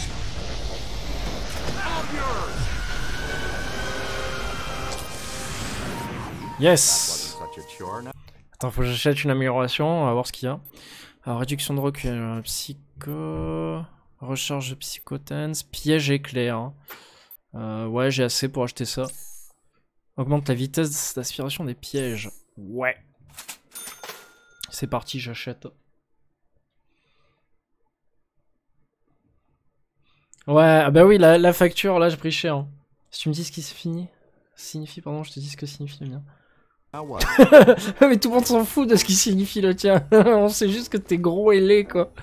Yes. Attends, faut que j'achète une amélioration, on va voir ce qu'il y a. Alors, réduction de recul, euh, psycho... Recharge de psychotense, piège éclair. Hein. Euh, ouais, j'ai assez pour acheter ça. Augmente la vitesse d'aspiration des pièges. Ouais. C'est parti, j'achète. Ouais, ah bah oui, la, la facture, là, j'ai pris cher. Hein. Si tu me dis ce qui se finit, signifie, pardon, je te dis ce que signifie le mien. Ah ouais. Mais tout le monde s'en fout de ce qui signifie le tien. On sait juste que t'es gros et laid, quoi.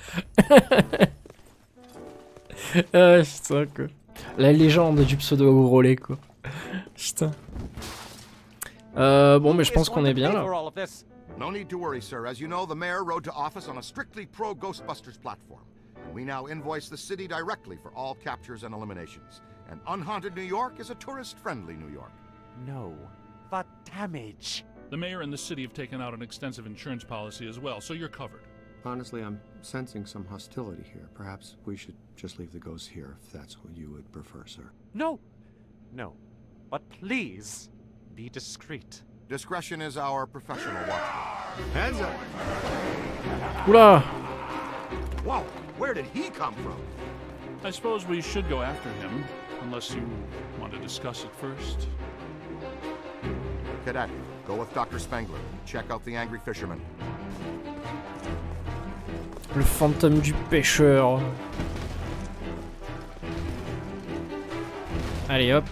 Ah putain, quoi. La légende du pseudo gros lait, quoi. Putain. Euh, bon, mais je pense qu'on est bien là. No need to worry, sir. As you know, the mayor rode to office on a strictly pro-Ghostbusters platform. And we now invoice the city directly for all captures and eliminations. And unhaunted New York is a tourist-friendly New York. No, the damage. The mayor and the city have taken out an extensive insurance policy as well, so you're covered. Honestly, I'm sensing some hostility here. Perhaps we should just leave the ghosts here, if that's what you would prefer, sir. No, no, but please be discreet. Discretion is our professional watchword. Heads up! Oula! Whoa, where did he come from? I suppose we should go after him, unless you want to discuss it first. Cadet, go with Doctor Spengler. Check out the angry fisherman. Le fantôme du pêcheur. Allez hop.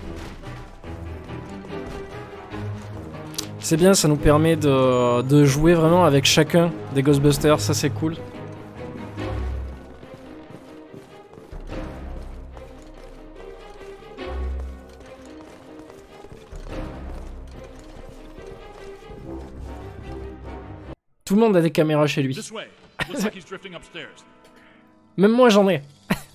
C'est bien, ça nous permet de, de jouer vraiment avec chacun des Ghostbusters, ça c'est cool. Tout le monde a des caméras chez lui. This way. Looks like he's drifting upstairs. Même moi j'en ai.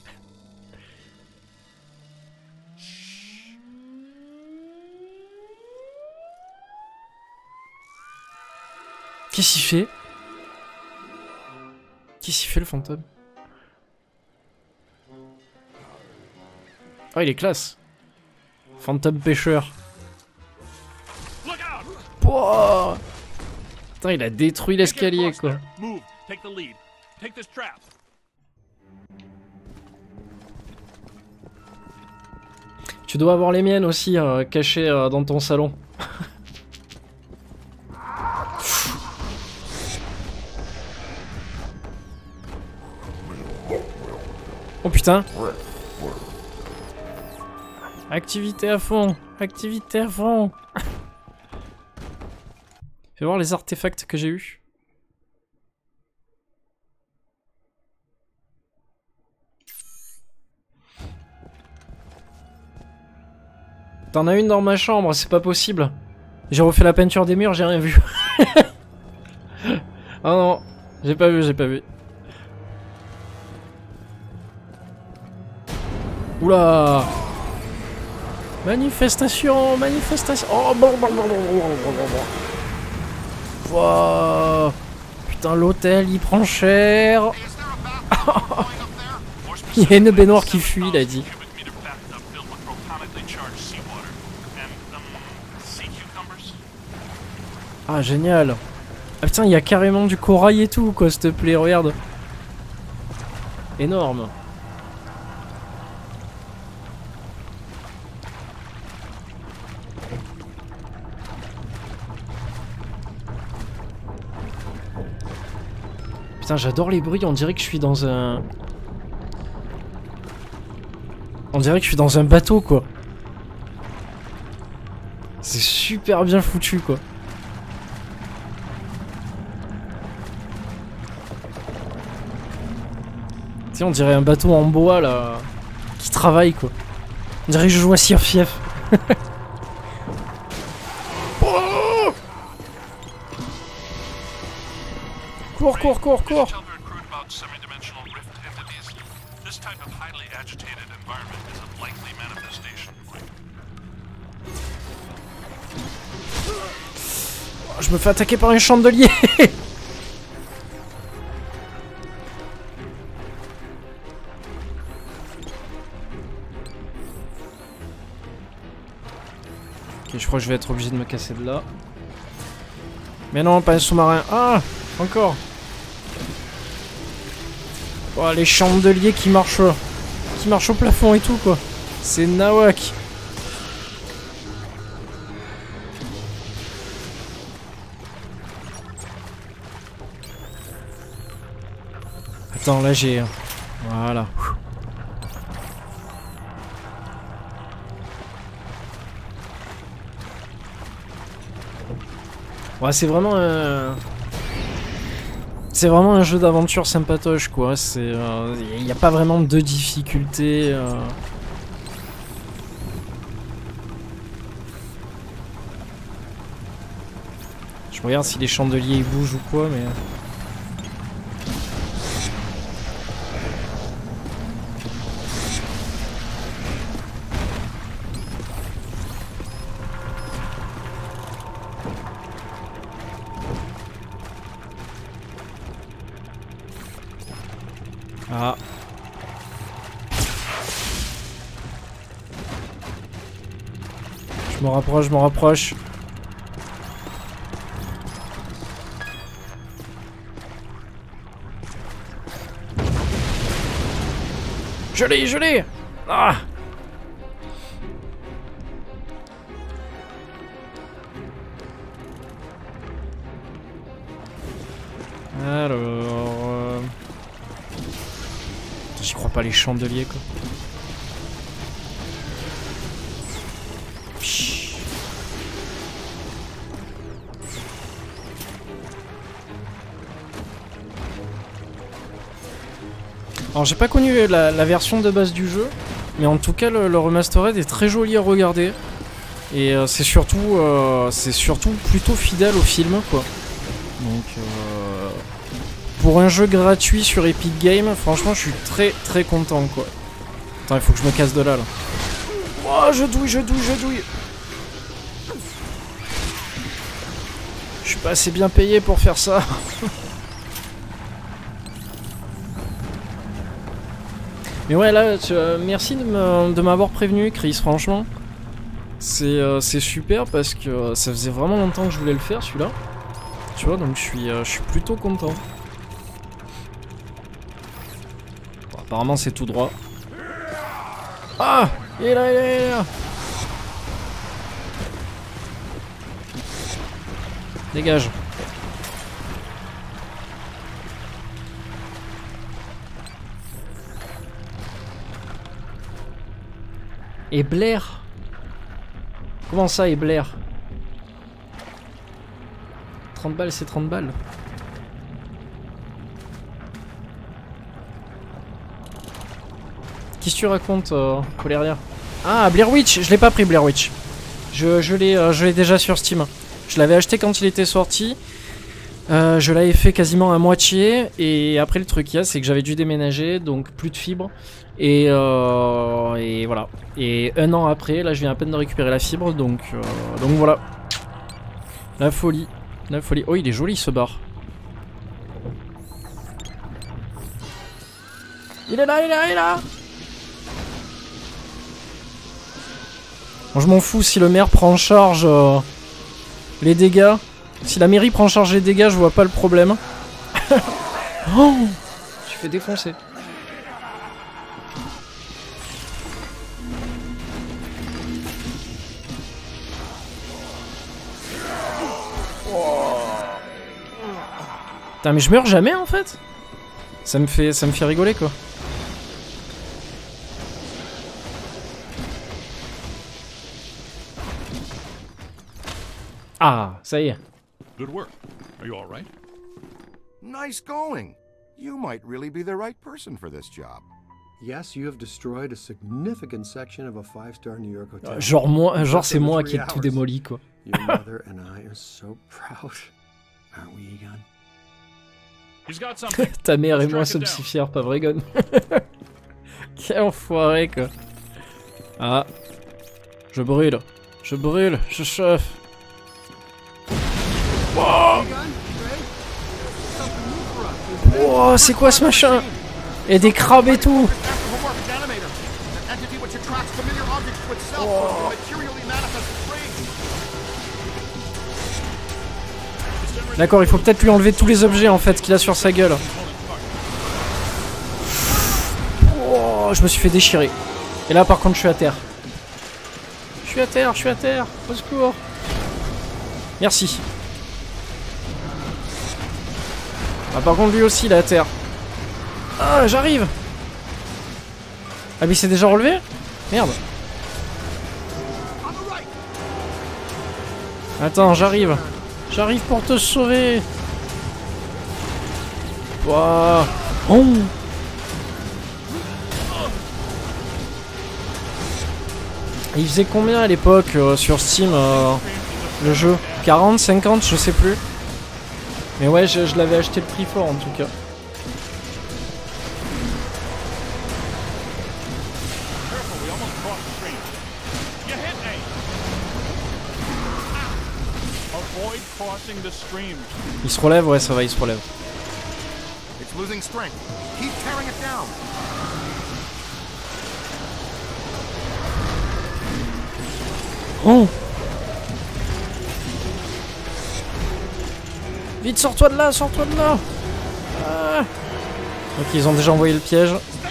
Qu'est-ce qu'il fait? Qu'est-ce qu'il fait le fantôme? Oh il est classe. Fantôme pêcheur. Pouah. Putain, il a détruit l'escalier, quoi. Move. Take the lead. Take this trap. Tu dois avoir les miennes aussi, euh, cachées euh, dans ton salon. Oh putain. Activité à fond. Activité à fond. Fais voir les artefacts que j'ai eu. T'en as une dans ma chambre, c'est pas possible. J'ai refait la peinture des murs, j'ai rien vu. Oh non, j'ai pas vu, j'ai pas vu. Oula! Manifestation, manifestation. Oh, bon, bon, bon, bon, bon, bon, bon. Wow. Putain, l'hôtel il prend cher. Il y a une baignoire qui fuit, il a dit. Ah, génial. Ah putain, il y a carrément du corail et tout, quoi, s'il te plaît, regarde. Énorme. Putain, j'adore les bruits, on dirait que je suis dans un... On dirait que je suis dans un bateau, quoi. C'est super bien foutu, quoi. Tu sais, on dirait un bateau en bois, là, qui travaille, quoi. On dirait que je joue à Sea of Thieves. Cours, cours, cours, cours. Je me fais attaquer par un chandelier. Ok, je crois que je vais être obligé de me casser de là. Mais non, pas un sous-marin. Ah, encore. Oh, les chandeliers qui marchent, qui marchent au plafond et tout, quoi. C'est nawak. Attends, là j'ai... Voilà. Ouais, c'est vraiment un... C'est vraiment un jeu d'aventure sympatoche, quoi. C'est... Il euh, n'y a pas vraiment de difficulté. Euh... Je regarde si les chandeliers ils bougent ou quoi, mais... Ah. Je me rapproche, je me rapproche. Je l'ai, je l'ai. Ah. Alors... Euh... J'y crois pas, les chandeliers, quoi. Psh. Alors j'ai pas connu la, la version de base du jeu, mais en tout cas le, le remastered est très joli à regarder. Et euh, c'est surtout, euh, c'est surtout plutôt fidèle au film, quoi. Donc... Euh... Pour un jeu gratuit sur Epic Games, franchement, je suis très très content, quoi. Attends, il faut que je me casse de là, là. Oh, je douille, je douille, je douille. Je suis pas assez bien payé pour faire ça. Mais ouais, là, tu, euh, merci de m'avoir prévenu, Chris, franchement. C'est euh, c'est super parce que euh, ça faisait vraiment longtemps que je voulais le faire celui-là. Tu vois, donc je suis, euh, je suis plutôt content. Bon, apparemment c'est tout droit. Ah, il est là, il est là, il est là. Dégage. Et Blair? Comment ça, et Blair? trente balles, c'est trente balles. Qu'est-ce que tu racontes, euh, Coléria? Ah, Blair Witch, je l'ai pas pris, Blair Witch. Je, je l'ai euh, je l'ai déjà sur Steam. Je l'avais acheté quand il était sorti. Euh, je l'avais fait quasiment à moitié. Et après, le truc qu'il y a, c'est que j'avais dû déménager, donc plus de fibres. Et, euh, et voilà. Et un an après, là, je viens à peine de récupérer la fibre, donc, euh, donc voilà. La folie. La folie. Oh, il est joli ce bar. Il est là, il est là, il est là. Bon, je m'en fous si le maire prend en charge euh, les dégâts. Si la mairie prend en charge les dégâts, je vois pas le problème. Oh, je suis fait défoncer. Putain, mais je meurs jamais en fait. Ça me fait, ça me fait rigoler quoi. Ah, ça y est. Good work. Are you all right? Nice going. You might really be the right person for this job. Yes, you have destroyed a significant section of a five-star New York hotel. Genre moi, genre c'est moi qui ai tout démoli quoi. Your mother and I are so proud, aren't we, Egon? He's got something. Ta mère et moi sommes si fiers, pas vrai, Gon? Quel enfoiré quoi. Ah, je brûle, je brûle, je chauffe. Oh, oh, c'est quoi ce machin? Et des crabes et tout. Oh. D'accord, il faut peut-être lui enlever tous les objets en fait qu'il a sur sa gueule. Oh, je me suis fait déchirer. Et là par contre je suis à terre. Je suis à terre, je suis à terre. Au secours. Merci. Ah, par contre lui aussi il est à terre. Ah, j'arrive. Ah mais il s'est déjà relevé? Merde. Attends, j'arrive. J'arrive pour te sauver. Wow. Oh. Et il faisait combien à l'époque euh, sur Steam euh, le jeu? quarante, cinquante, je sais plus. Mais ouais, je, je l'avais acheté le prix fort en tout cas. Il se relève, ouais, ça va, il se relève. Oh! Vite, sors-toi de là, sors-toi de là! Ah. Ok, ils ont déjà envoyé le piège.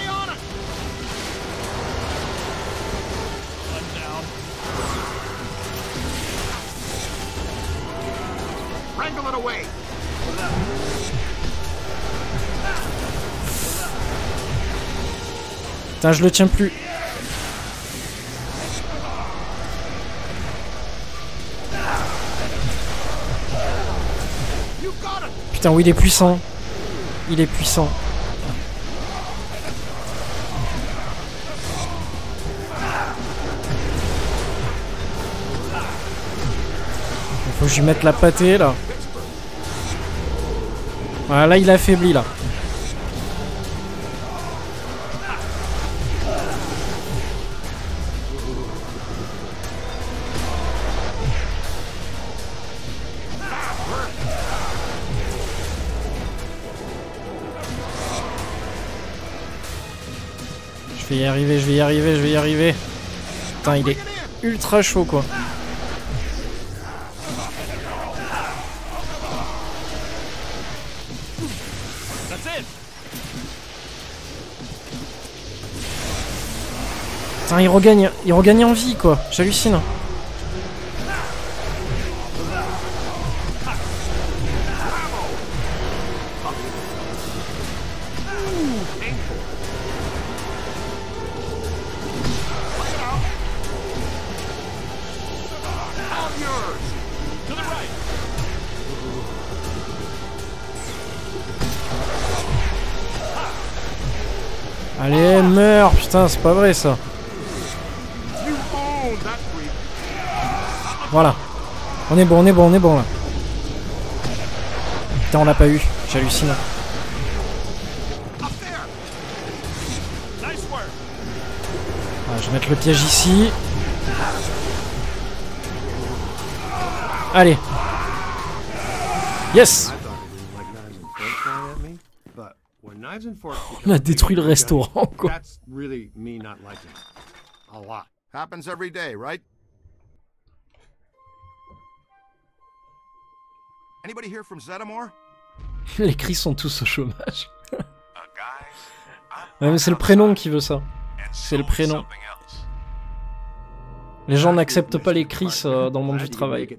Putain, je le tiens plus. Putain, oui, il est puissant. Il est puissant. Il faut que je lui mette la pâtée, là. Voilà, là, il a affaibli, là. Je vais y arriver, je vais y arriver, je vais y arriver. Putain, il est... ultra chaud quoi. Putain, il regagne, il regagne en vie quoi, j'hallucine. Allez, meurs, putain, c'est pas vrai ça. Voilà. On est bon, on est bon, on est bon là. Putain, on l'a pas eu, j'hallucine. Ah, je vais mettre le piège ici. Allez. Yes. On a détruit le restaurant, quoi. Happens every day, right? Anybody here from Zetamore? Les cris sont tous au chômage. Ouais, mais c'est le prénom qui veut ça. C'est le prénom. Les gens n'acceptent pas les cris euh, dans le monde du travail.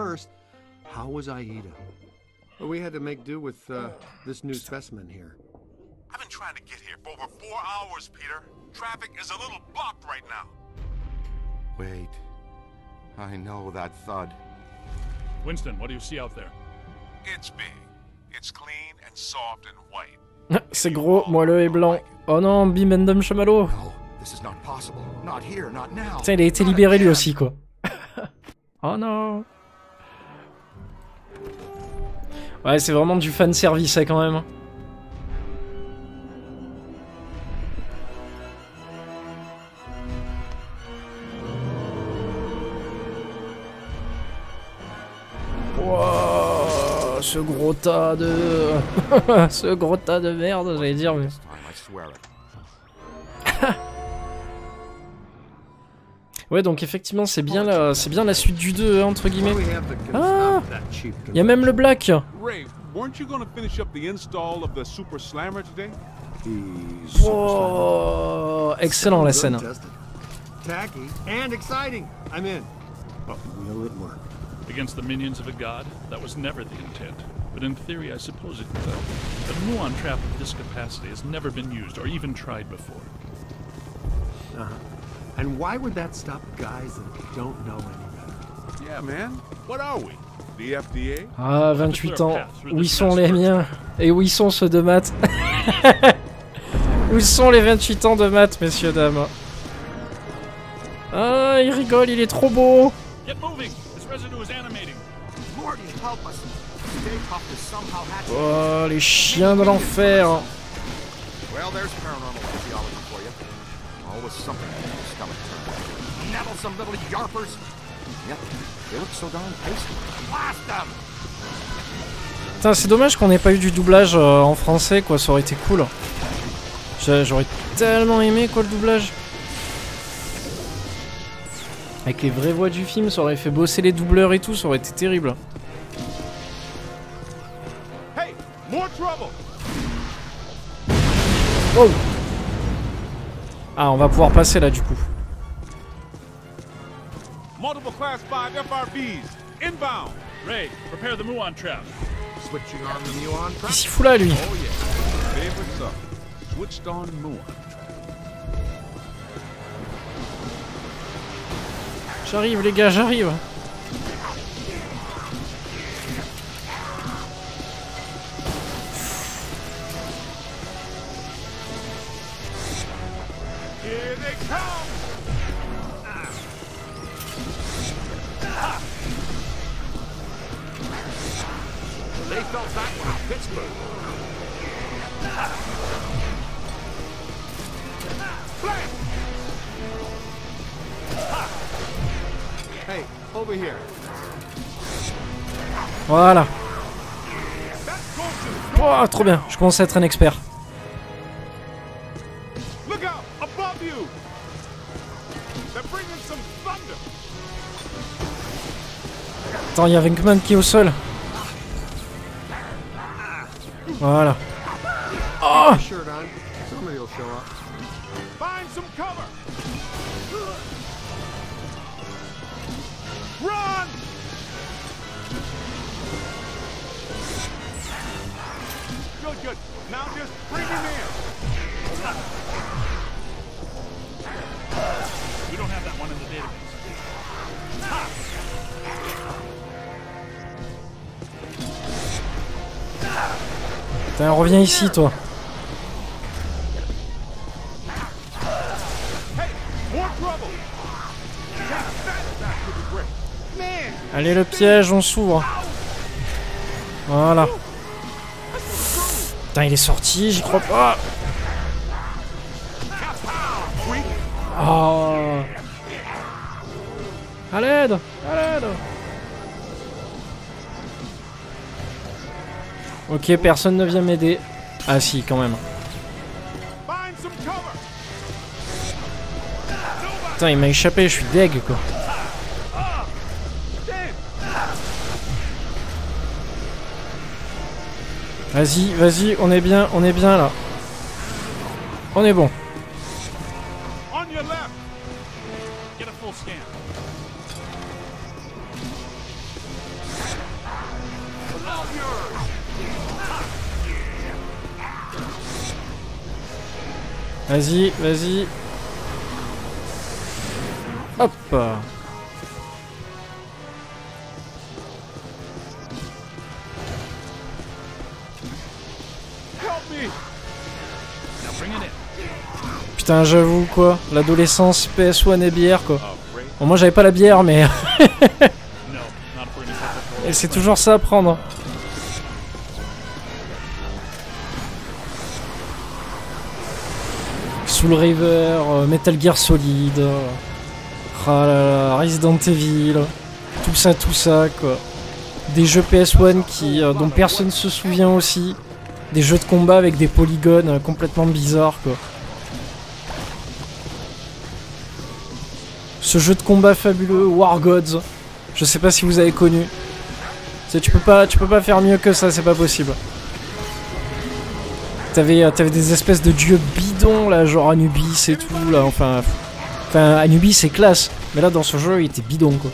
We had to make do with uh, this new specimen here. I've been trying to get here for over four hours, Peter. Traffic is a little blocked right now. Wait. I know that thud. Winston, what do you see out there? It's big. It's clean and soft and white. C'est gros, moelleux et blanc. Oh non, Bimendum Chamallow. No, this is not possible. Not here, not now. Putain, il a été libéré lui aussi, quoi. Oh non. Ouais, c'est vraiment du fan service, hein, quand même. Wow, ce gros tas de... ce gros tas de merde, j'allais dire, mais... Ouais, donc effectivement, c'est bien la, c'est bien la suite du deux, hein, entre guillemets. Ah, il y a même le Black. Oh, excellent la scène. Against the minions of a god, that was never the intent. But in theory, I suppose it could. The muon trap of this capacity has never been used or even tried before. Uh-huh. And why would that stop guys that don't know any better? Yeah, man. What are we? The F D A? Ah, vingt-huit ans. Où sont les miens? Et où sont ceux de maths? Où sont les vingt-huit ans de maths, messieurs, dames? Ah, il rigole, il est trop beau. Oh, les chiens de l'enfer. Well, there's paranormal physiology for you. Always something in your stomach. Nettlesome little yarpers. Yep, they look so darn tasty. Blast them! Putain, c'est dommage qu'on ait pas eu du doublage euh, en français, quoi. Ça aurait été cool. J'aurais tellement aimé, quoi, le doublage. Avec les vraies voix du film, ça aurait fait bosser les doubleurs et tout, ça aurait été terrible. Hey, more trouble! Oh! Ah, on va pouvoir passer là, du coup. Multiple class five F R Vs inbound. Ray, prepare the muon trap. Switching on the muon trap. Qu'est-ce qu'il fout là, lui? Oh yeah, favorite stuff. Switched on muon. J'arrive, les gars, j'arrive. Here they come. They felt that one in Pittsburgh. Hey, over here. Voilà. Oh, trop bien. Je commence à être un expert. Look out, above you. Attends, il y a Venkman qui est au sol. Voilà. Oh! Good. Now just bring him in. We don't have that one in the database. Putain, reviens ici, toi. Allez, le piège, on s'ouvre. Voilà. Putain, il est sorti, j'y crois pas. Oh. À l'aide, à l'aide. Ok, personne ne vient m'aider. Ah si, quand même. Putain, il m'a échappé, je suis deg, quoi. Vas-y, vas-y, on est bien, on est bien là. On est bon. Vas-y, vas-y. Hop. Putain, j'avoue quoi, l'adolescence, P S un et bière quoi. Bon, moi j'avais pas la bière, mais et c'est toujours ça à prendre. Soul River, euh, Metal Gear Solid, euh, ah là là, Resident Evil, tout ça, tout ça quoi. Des jeux P S un qui, euh, dont personne se souvient aussi. Des jeux de combat avec des polygones euh, complètement bizarres quoi. Ce jeu de combat fabuleux, War Gods, je sais pas si vous avez connu. Tu peux pas, tu peux pas faire mieux que ça, c'est pas possible. T'avais euh, t'avais des espèces de dieux bidons là, genre Anubis et tout là, enfin... Enfin, Anubis c'est classe, mais là dans ce jeu il était bidon quoi.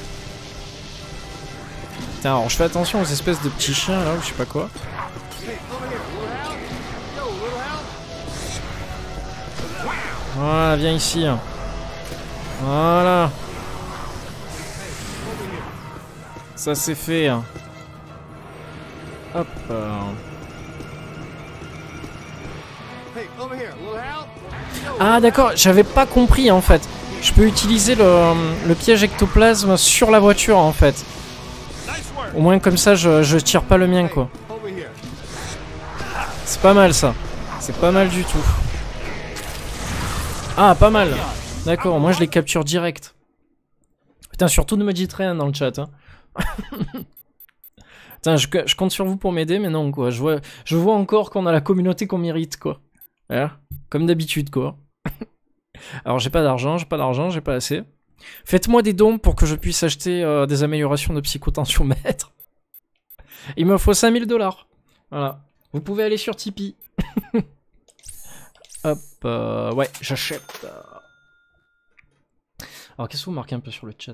Putain, alors je fais attention aux espèces de petits chiens là, ou je sais pas quoi. Voilà, viens ici. Voilà. Ça c'est fait. Hop. Ah d'accord, j'avais pas compris en fait. Je peux utiliser le, le piège ectoplasme sur la voiture en fait. Au moins comme ça je, je tire pas le mien quoi. C'est pas mal ça. C'est pas mal du tout. Ah pas mal. D'accord, moi je les capture direct. Putain, surtout ne me dites rien dans le chat. Hein. Putain, je, je compte sur vous pour m'aider, mais non quoi. Je vois, je vois encore qu'on a la communauté qu'on mérite quoi. Voilà. Comme d'habitude quoi. Alors j'ai pas d'argent, j'ai pas d'argent, j'ai pas assez. Faites-moi des dons pour que je puisse acheter euh, des améliorations de psychotensiomètre. Il me faut cinq mille dollars. Voilà. Vous pouvez aller sur Tipeee. Hop, euh, ouais, j'achète. Alors qu'est-ce que vous marquez un peu sur le chat?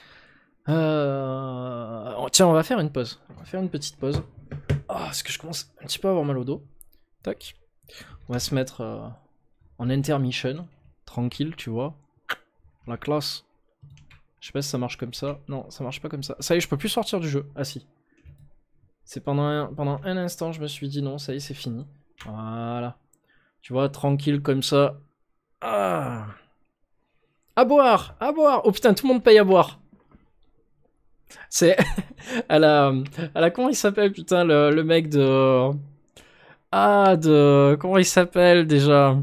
euh... oh, Tiens, on va faire une pause. On va faire une petite pause. Oh, parce que je commence un petit peu à avoir mal au dos. Tac. On va se mettre euh, en intermission. Tranquille, tu vois. La classe. Je sais pas si ça marche comme ça. Non, ça marche pas comme ça. Ça y est, je peux plus sortir du jeu. Ah si. C'est pendant un, pendant un instant, je me suis dit non, ça y est, c'est fini. Voilà. Tu vois, tranquille comme ça. Ah. À boire, à boire. Oh putain, tout le monde paye à boire. C'est à la, à la comment il s'appelle putain le, le mec de ah de comment il s'appelle déjà.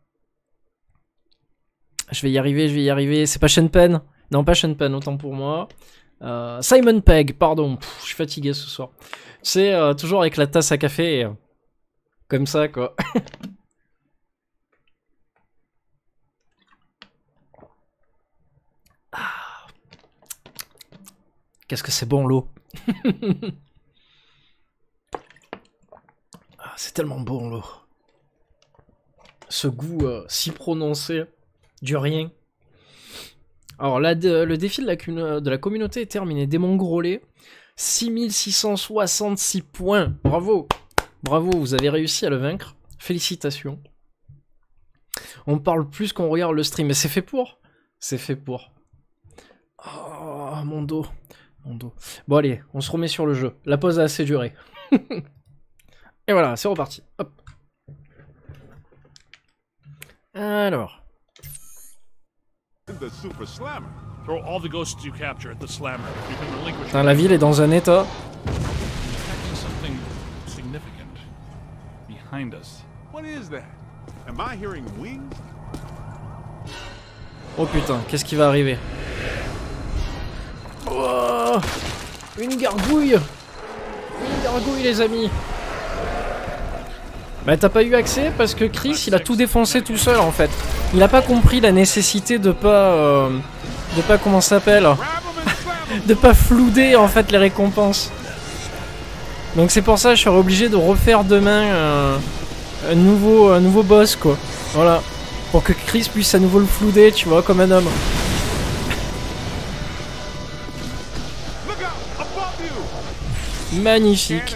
Je vais y arriver, je vais y arriver. C'est pas Sean Penn. Non, pas Sean Penn, autant pour moi. Euh, Simon Pegg, pardon. Pff, je suis fatigué ce soir. C'est euh, toujours avec la tasse à café et, euh, comme ça quoi. Qu'est-ce que c'est bon l'eau. Ah, c'est tellement bon l'eau. Ce goût euh, si prononcé du rien. Alors là, de, le défi de la, de la communauté est terminé. Démon Grolet, six mille six cent soixante-six points. Bravo. Bravo, vous avez réussi à le vaincre. Félicitations. On parle plus qu'on regarde le stream. Mais c'est fait pour. C'est fait pour. Oh, mon dos. Mon dos. Bon allez, on se remet sur le jeu. La pause a assez duré. Et voilà, c'est reparti. Hop. Alors. Putain, la ville est dans un état. Oh putain, qu'est-ce qui va arriver? Oh, une gargouille. Une gargouille les amis. Bah t'as pas eu accès parce que Chris il a tout défoncé tout seul en fait. Il a pas compris la nécessité de pas... Euh, de pas comment ça s'appelle de pas flouder en fait les récompenses. Donc c'est pour ça que je serai obligé de refaire demain euh, un, nouveau, un nouveau boss quoi. Voilà. Pour que Chris puisse à nouveau le flouder tu vois comme un homme. Magnifique.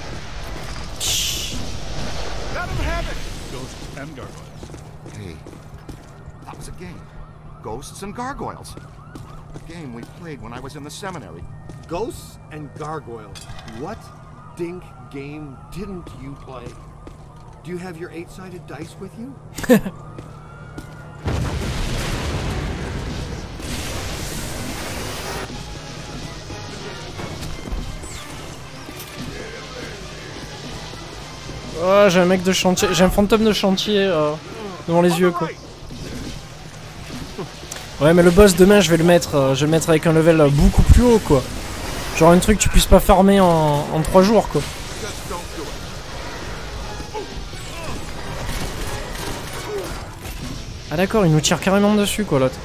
Hey, that was a game. Ghosts and Gargoyles. A game we played when I was in the seminary. Ghosts and Gargoyles. What dink game didn't you play? Do you have your eight-sided dice with you? Oh, j'ai un mec de chantier, j'ai un fantôme de chantier euh, devant les yeux quoi. Ouais mais le boss demain je vais le mettre, euh, je vais le mettre avec un level euh, beaucoup plus haut quoi. Genre un truc que tu puisses pas farmer en, en trois jours quoi. Ah d'accord, il nous tire carrément dessus quoi l'autre.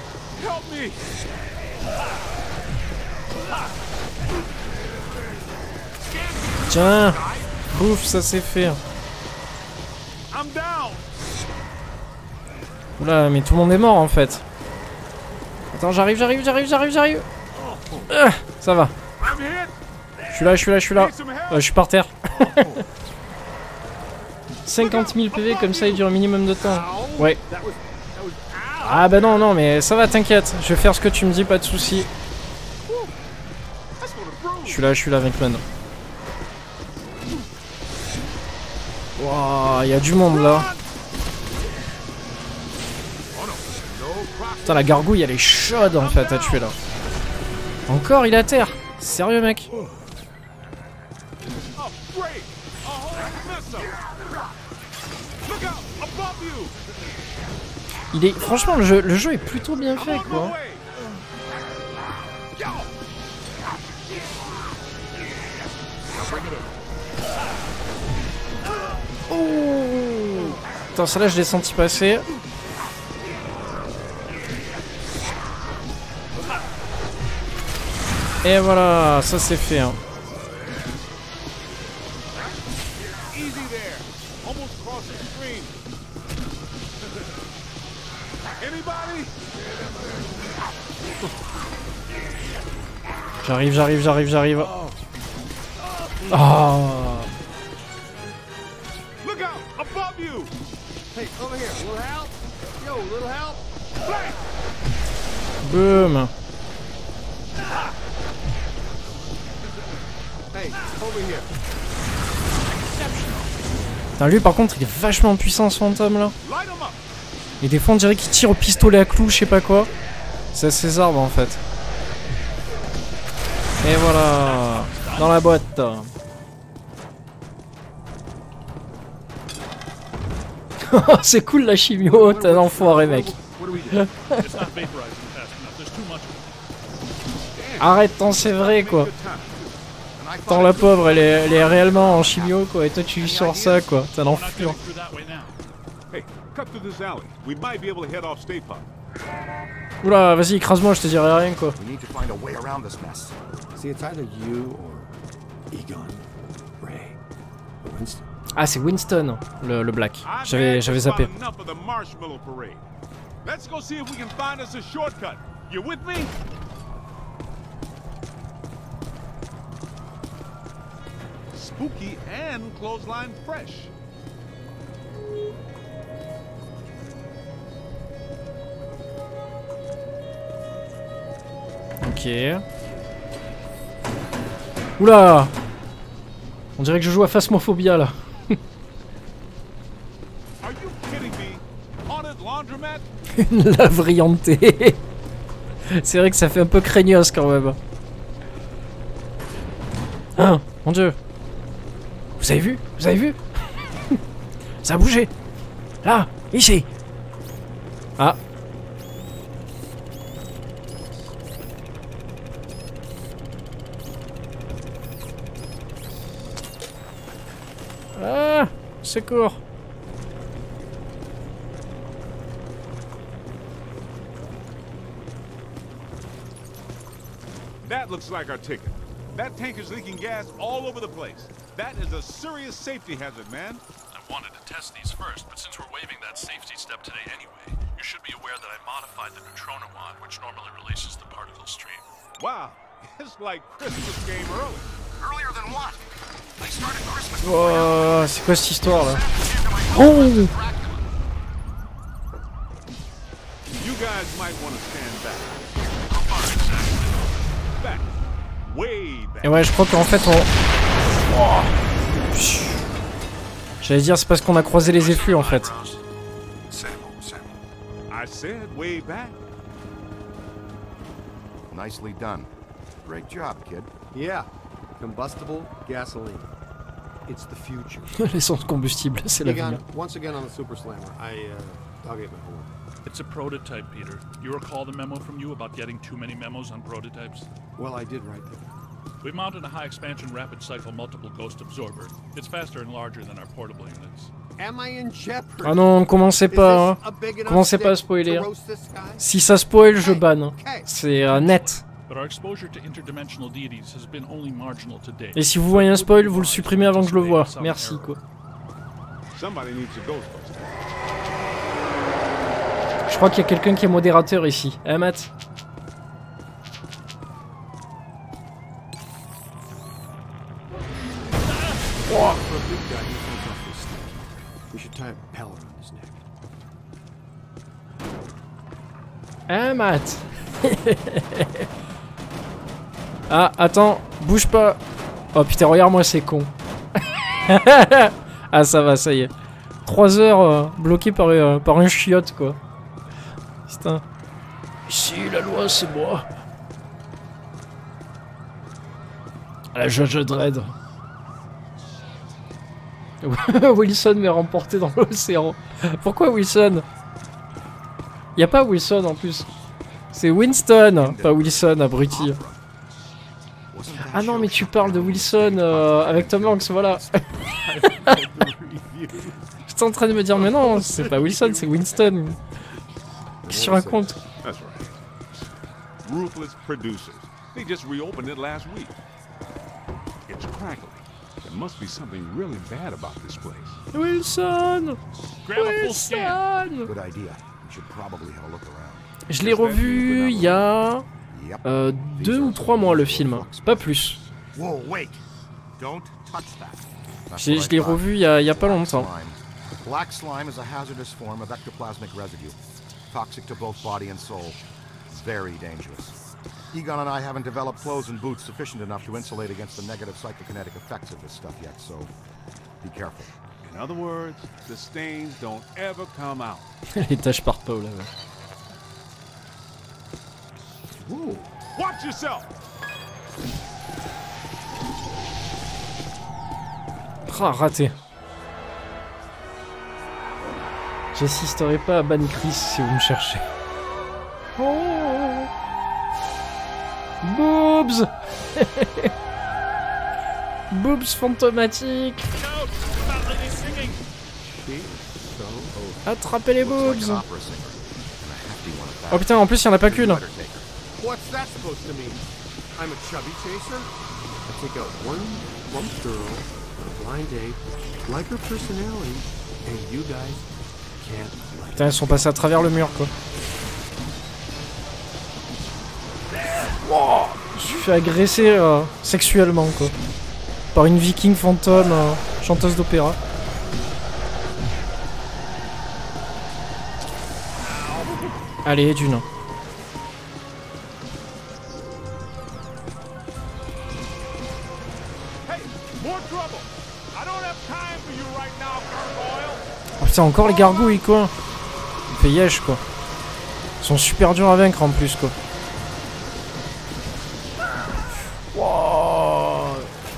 Tiens. Ouf, ça c'est fait. Oula, mais tout le monde est mort en fait. Attends, j'arrive, j'arrive, j'arrive, j'arrive, j'arrive. Ah, ça va. Je suis là, je suis là, je suis là. Euh, je suis par terre. cinquante mille P V comme ça, il dure un minimum de temps. Ouais. Ah bah non, non, mais ça va, t'inquiète. Je vais faire ce que tu me dis, pas de soucis. Je suis là, je suis là, Venkman. Waouh, il y a du monde là. Putain, la gargouille elle est chaude en fait à tuer là. Encore il est à terre. Sérieux mec. Il est... Franchement le jeu, le jeu est plutôt bien fait quoi. Oh. Attends, ça là je l'ai senti passer. Et voilà, ça c'est fait. Hein. J'arrive, j'arrive, j'arrive, j'arrive. Oh. Boom. Putain, lui par contre il est vachement puissant ce fantôme là. Et des fois on dirait qu'il tire au pistolet à clous, je sais pas quoi. C'est ses arbres en fait. Et voilà. Dans la boîte. C'est cool la chimio, t'es un enfoiré mec. Arrête, tant c'est vrai quoi. Tant la pauvre elle est, elle est réellement en chimio quoi et toi tu lui sors ça quoi, t'es un enflure. Oula, vas-y, écrase-moi, je te dirai rien quoi. We need to find a way around this mess. See, it's either you or Egon, Ray, or Winston. Ah, c'est Winston, le, le Black. J'avais j'avais zappé. Let's go see if we can find us a shortcut. You with me? Spooky and clothesline fresh. Ok. Oula! On dirait que je joue à Phasmophobia là. Are you kidding me? Haunted laundromat? Une lavrianté. C'est vrai que ça fait un peu craignos quand même. Ah, mon dieu. Vous avez vu? Vous avez vu? Ça a bougé. Là, ici. Ah. Ah, secours. That looks like our ticket. That tank is leaking gas all over the place. That is a serious safety hazard, man. I wanted to test these first, but since we're waiving that safety step today anyway, you should be aware that I modified the neutrino wand, which normally releases the particle stream. Wow, it's like Christmas game early. Earlier than what? They started Christmas. Oh, c'est quoi cette histoire là? Oh! You guys might want to stand back. Back. Way back. Et ouais, je crois qu'en fait on... Oh. J'allais dire c'est parce qu'on a croisé les effluves en fait. I said way back. Nicely done. Great job, kid. Yeah, combustible gasoline. It's the future. L'essence combustible, c'est la vie. Egon, once again on the Super Slammer, I, uh, I'll get my homework. It's a prototype, Peter. You recall the memo from you about getting too many memos on prototypes? Well, I did write that. We've mounted a high-expansion rapid-cycle multiple ghost absorber. It's faster and larger than our portable units. Am I in jeopardy? Ah non, commencez pas, hein. Commencez pas à spoiler. Si ça spoil, je banne. C'est euh, net. But our exposure to interdimensional deities has been only marginal to date. Et si vous voyez un spoil, vous le supprimez avant que je le voie. Merci, quoi. Somebody needs a Ghostbuster. Je crois qu'il y a quelqu'un qui est modérateur ici. Eh, Matt? Oh. We should tie a pellet on his neck. Eh, Matt? Ah, attends, bouge pas. Oh putain, regarde-moi, c'est con. Ah, ça va, ça y est. trois heures euh, bloqué par, euh, par un chiotte, quoi. Putain. Ici, la loi, c'est moi. La Judge Dredd. Wilson m'est remporté dans l'océan. Pourquoi Wilson? Y a pas Wilson en plus. C'est Winston, pas Wilson, abruti. Ah non, mais tu parles de Wilson euh, avec Tom Hanks, voilà. J'étais en train de me dire, mais non, c'est pas Wilson, c'est Winston. Qu'est-ce que tu racontes? That's right. Ruthless producers. They just reopened it last week. It's crackling. There must be something really bad about this place. Wilson. Grab a full scan. Wilson. Good idea. We should probably have a look around. Je l'ai revu il y a euh, deux ou trois mois le film, pas plus. Whoa, wait. Don't touch that. Je, je l'ai revu il y, a, il y a pas longtemps. Black slime is a hazardous form of ectoplasmic residue. Toxic to both body and soul. Very dangerous. Egon and I haven't developed clothes and boots sufficient enough to insulate against the negative psychokinetic effects of this stuff yet, so be careful. In other words, the stains don't ever come out. Les taches partent pas, là. Ooh. Watch yourself! Ah, raté. J'assisterai pas à Ban Chris si vous me cherchez. Oh. Boobs. Boobs fantomatiques. Attrapez les boobs. Oh putain, en plus il y en a pas qu'une. What's that supposed to mean? I'm a chubby chaser? I take out one plump girl on a blind date, like her personality, and you guys can't like Putain, ils sont passés à travers le mur quoi. Wow, je suis fait agresser euh, sexuellement quoi. Par une viking fantôme, euh, chanteuse d'opéra. Allez, d'une. Oh putain, encore les gargouilles quoi. Il fait yesh quoi. Ils sont super durs à vaincre en plus quoi. Wow.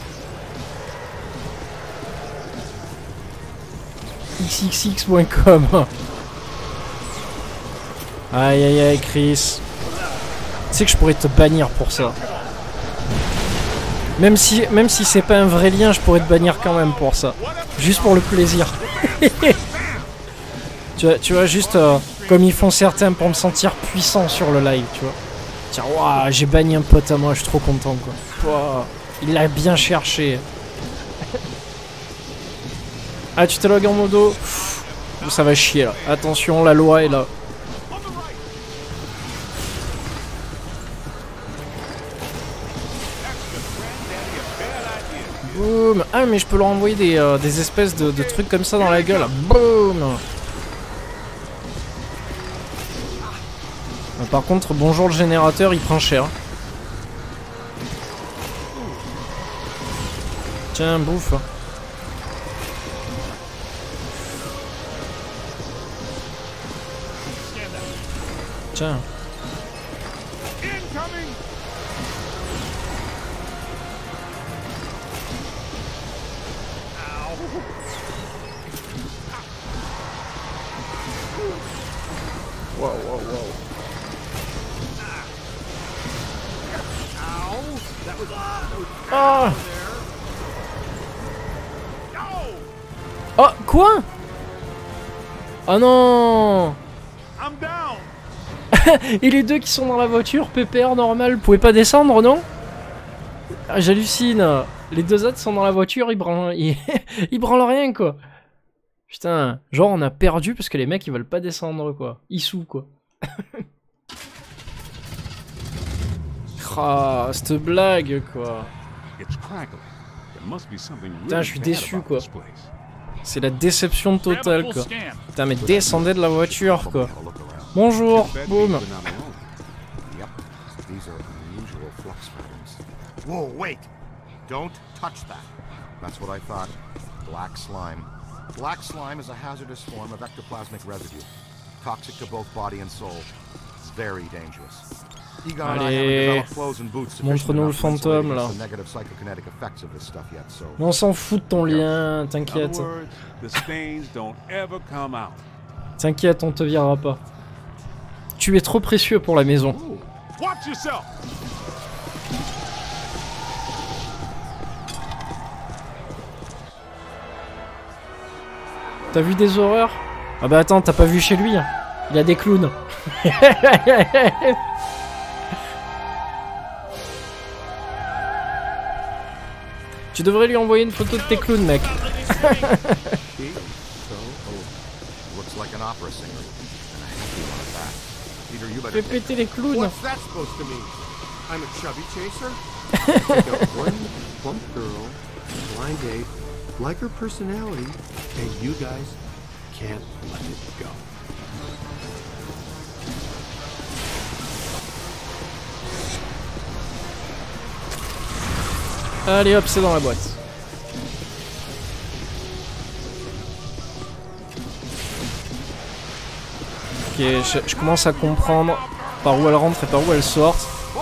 x x x point com. Aïe aïe aïe Chris. Tu sais que je pourrais te bannir pour ça. Même si, même si c'est pas un vrai lien, je pourrais te bannir quand même pour ça. Juste pour le plaisir. tu, vois, tu vois, juste euh, comme ils font certains pour me sentir puissant sur le live, tu vois. Tiens, waouh, j'ai banni un pote à moi, je suis trop content quoi. Wow, il l'a bien cherché. Ah, tu t'es log en modo. Pff, ça va chier là. Attention, la loi est là. Boum. Ah mais je peux leur envoyer des, euh, des espèces de, de trucs comme ça dans la gueule. Boum. Ah, par contre, bonjour le générateur, il prend cher. Tiens, bouffe. Tiens. Wow, wow, wow. Ah. Oh, quoi? Oh non. Et les deux qui sont dans la voiture, P P R normal, vous pouvez pas descendre, non? Ah, j'hallucine. Les deux autres sont dans la voiture, ils branlent, ils... ils branlent rien, quoi. Putain, genre on a perdu parce que les mecs ils veulent pas descendre, quoi. Ils sous, quoi. Ah, cette blague, quoi. Putain, je suis déçu, quoi. C'est la déception totale, quoi. Putain, mais descendez de la voiture, quoi. Bonjour, boum. Whoa, wait! Don't touch that. That's what I thought. Black slime. Black slime is a hazardous form of ectoplasmic residue. Toxic to both body and soul. It's very dangerous. Egon and I haven't developed clothes and boots sufficient enough to insulate against the negative psychokinetic effects of this stuff yet, so... On s'en fout de ton lien, t'inquiète. T'inquiète, on te virera pas. Tu es trop précieux pour la maison. T'as vu des horreurs? Ah bah attends, t'as pas vu chez lui? Il a des clowns. Tu devrais lui envoyer une photo de tes clowns, mec. Fais péter les clowns. What's that supposed to mean? I'm a chubby chaser? I take out one plump girl, blind date, like her personality, and you guys can't let it go. Allez hop, c'est dans la boîte. Ok, je, je commence à comprendre par où elle rentre et par où elle sort.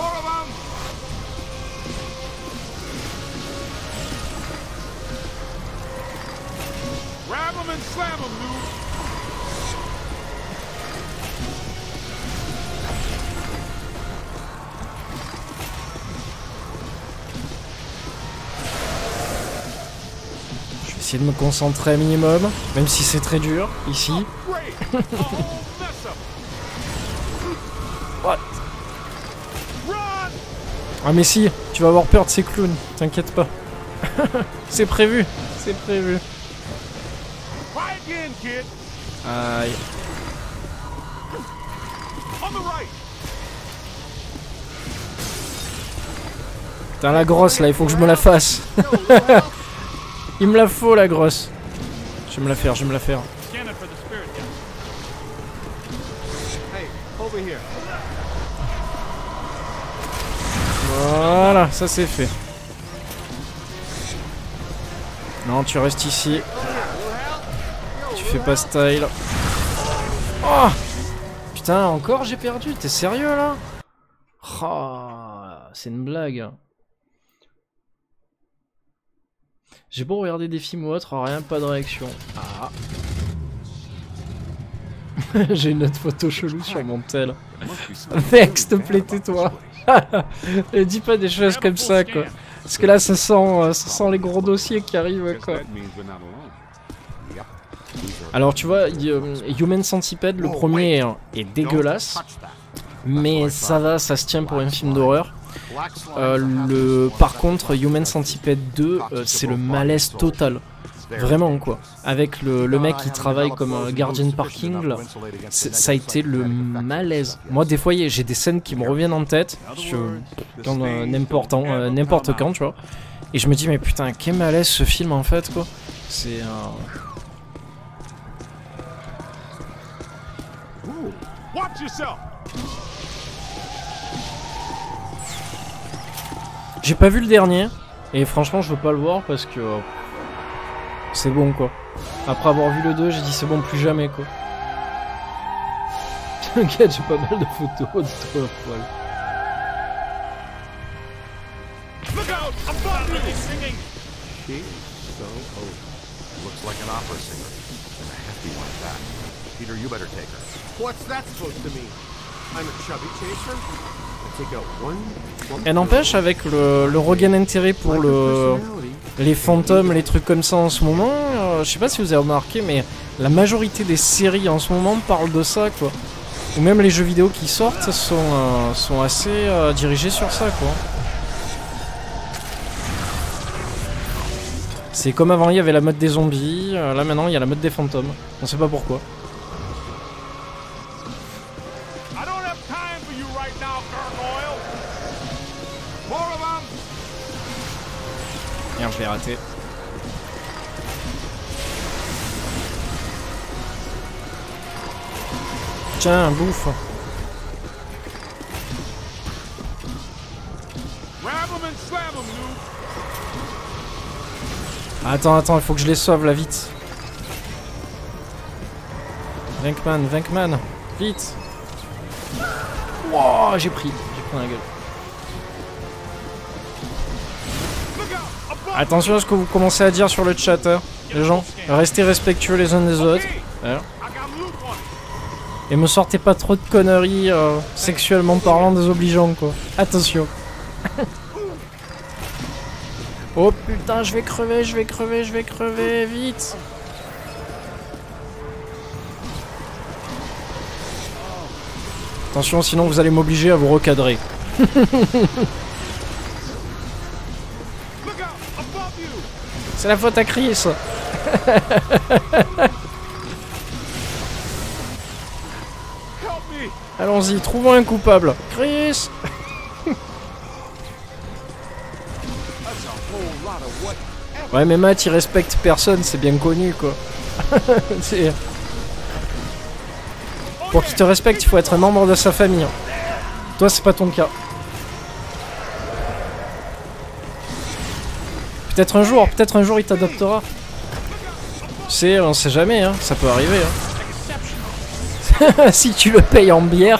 Je vais essayer de me concentrer un minimum, même si c'est très dur, ici. What? Ah mais si, tu vas avoir peur de ces clowns, t'inquiète pas. C'est prévu, c'est prévu. Aïe. Putain la grosse là, il faut que je me la fasse. Il me la faut la grosse. Je vais me la faire, je vais me la faire. Voilà, ça c'est fait. Non, tu restes ici. Tu fais pas style. Oh putain, encore j'ai perdu, t'es sérieux là? Oh, c'est une blague. J'ai beau regarder des films ou autre, rien, pas de réaction. Ah. J'ai une autre photo chelou sur mon tel. Mec, s'il te plaît, tais-toi. Ne dis pas des choses comme ça, quoi. Parce que là, ça sent, ça sent les gros dossiers qui arrivent, quoi. Alors, tu vois, Human Centipede, le premier est dégueulasse. Mais ça va, ça se tient pour un film d'horreur. Euh, le... Par contre, Human Centipede deux, euh, c'est le malaise total. Vraiment quoi. Avec le, le mec qui travaille comme euh, gardien de parking, là, ça a été le malaise. Moi des fois j'ai des scènes qui me reviennent en tête, quand euh, n'importe euh, n'importe quand, tu vois. Et je me dis mais putain quel malaise ce film en fait quoi. C'est euh... J'ai pas vu le dernier et franchement je veux pas le voir parce que euh, c'est bon quoi. Après avoir vu le deux, j'ai dit c'est bon plus jamais quoi. T'inquiète, j'ai pas mal de photos de toi à poil. Look out! Above you! She's so old. Looks like an opera singer. And a hefty one at that. Peter, you better take her. What's that supposed to mean? I'm a chubby chaser? Et n'empêche, avec le, le regain d'intérêt pour le, les fantômes, les trucs comme ça en ce moment, euh, je sais pas si vous avez remarqué, mais la majorité des séries en ce moment parlent de ça, quoi. Ou même les jeux vidéo qui sortent sont, euh, sont assez euh, dirigés sur ça, quoi. C'est comme avant, il y avait la mode des zombies, euh, là maintenant il y a la mode des fantômes. On sait pas pourquoi. Merde, je l'ai raté. Tiens, bouffe. Attends, attends, il faut que je les sauve là, vite. Venkman, Venkman, vite. Wow, j'ai pris, j'ai pris la gueule. Attention à ce que vous commencez à dire sur le chat, hein, les gens. Restez respectueux les uns des autres. Hein. Et me sortez pas trop de conneries euh, sexuellement parlant désobligeantes, quoi. Attention. Oh putain, je vais crever, je vais crever, je vais crever, vite. Attention, sinon vous allez m'obliger à vous recadrer. C'est la faute à Chris. Allons-y, trouvons un coupable. Chris. Ouais mais Matt il respecte personne, c'est bien connu quoi. Pour qu'il te respecte il faut être un membre de sa famille. Toi c'est pas ton cas. Peut-être un jour, peut-être un jour il t'adoptera. Tu sais, on sait jamais, hein, ça peut arriver. Hein. Si tu le payes en bière.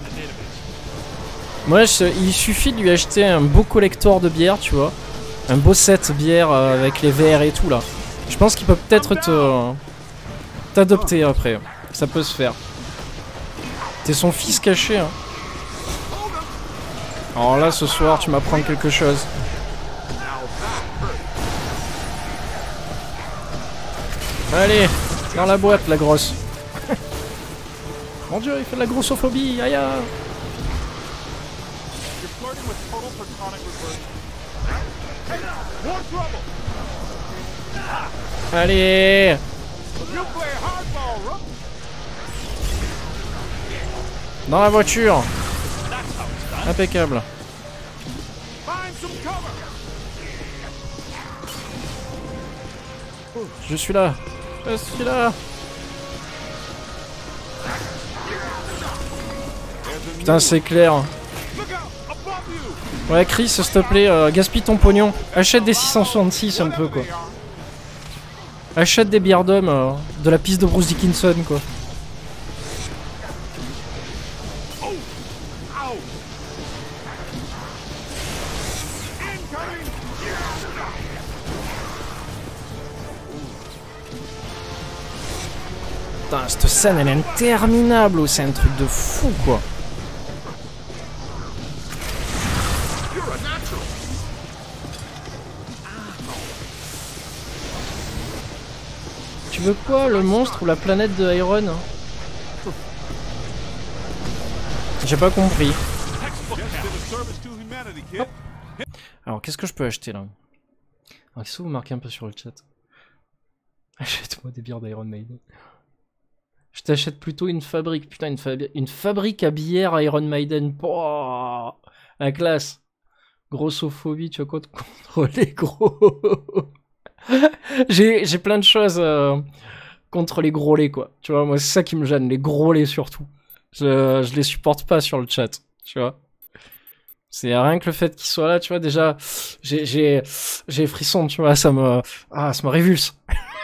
Moi, je, il suffit de lui acheter un beau collector de bière, tu vois. Un beau set bière euh, avec les verres et tout là. Je pense qu'il peut peut-être te euh, t'adopter après. Ça peut se faire. T'es son fils caché, hein. Alors là, ce soir, tu m'apprends quelque chose. Allez, dans la boîte, la grosse. Mon dieu, il fait de la grossophobie, aïe. Total platonic reversion. Allez. Dans la voiture. Impeccable. Je suis là. Je suis là. Putain, c'est clair. Ouais, Chris, s'il te plaît, euh, gaspille ton pognon. Achète des six cent soixante-six un peu, quoi. Achète des bières d'homme, euh, de la piste de Bruce Dickinson, quoi. Putain, cette scène, elle est interminable, c'est un truc de fou, quoi. Tu veux quoi, le monstre ou la planète de Iron? J'ai pas compris. Hop. Alors, qu'est-ce que je peux acheter, là? Alors, qu'est-ce que vous marquez un peu sur le chat? Achète-moi des bières d'Iron Maiden. Je t'achète plutôt une fabrique. Putain, une, fabri une fabrique à bière Iron Maiden. Oh, la classe. Grossophobie, tu vas quoi te contrôler, gros? J'ai plein de choses euh, contre les gros laits, quoi. Tu vois, moi, c'est ça qui me gêne, les gros laits surtout. Je, je les supporte pas sur le chat, tu vois. C'est rien que le fait qu'ils soient là, tu vois, déjà, j'ai j'ai frissons, tu vois, ça me... Ah, ça me révulse.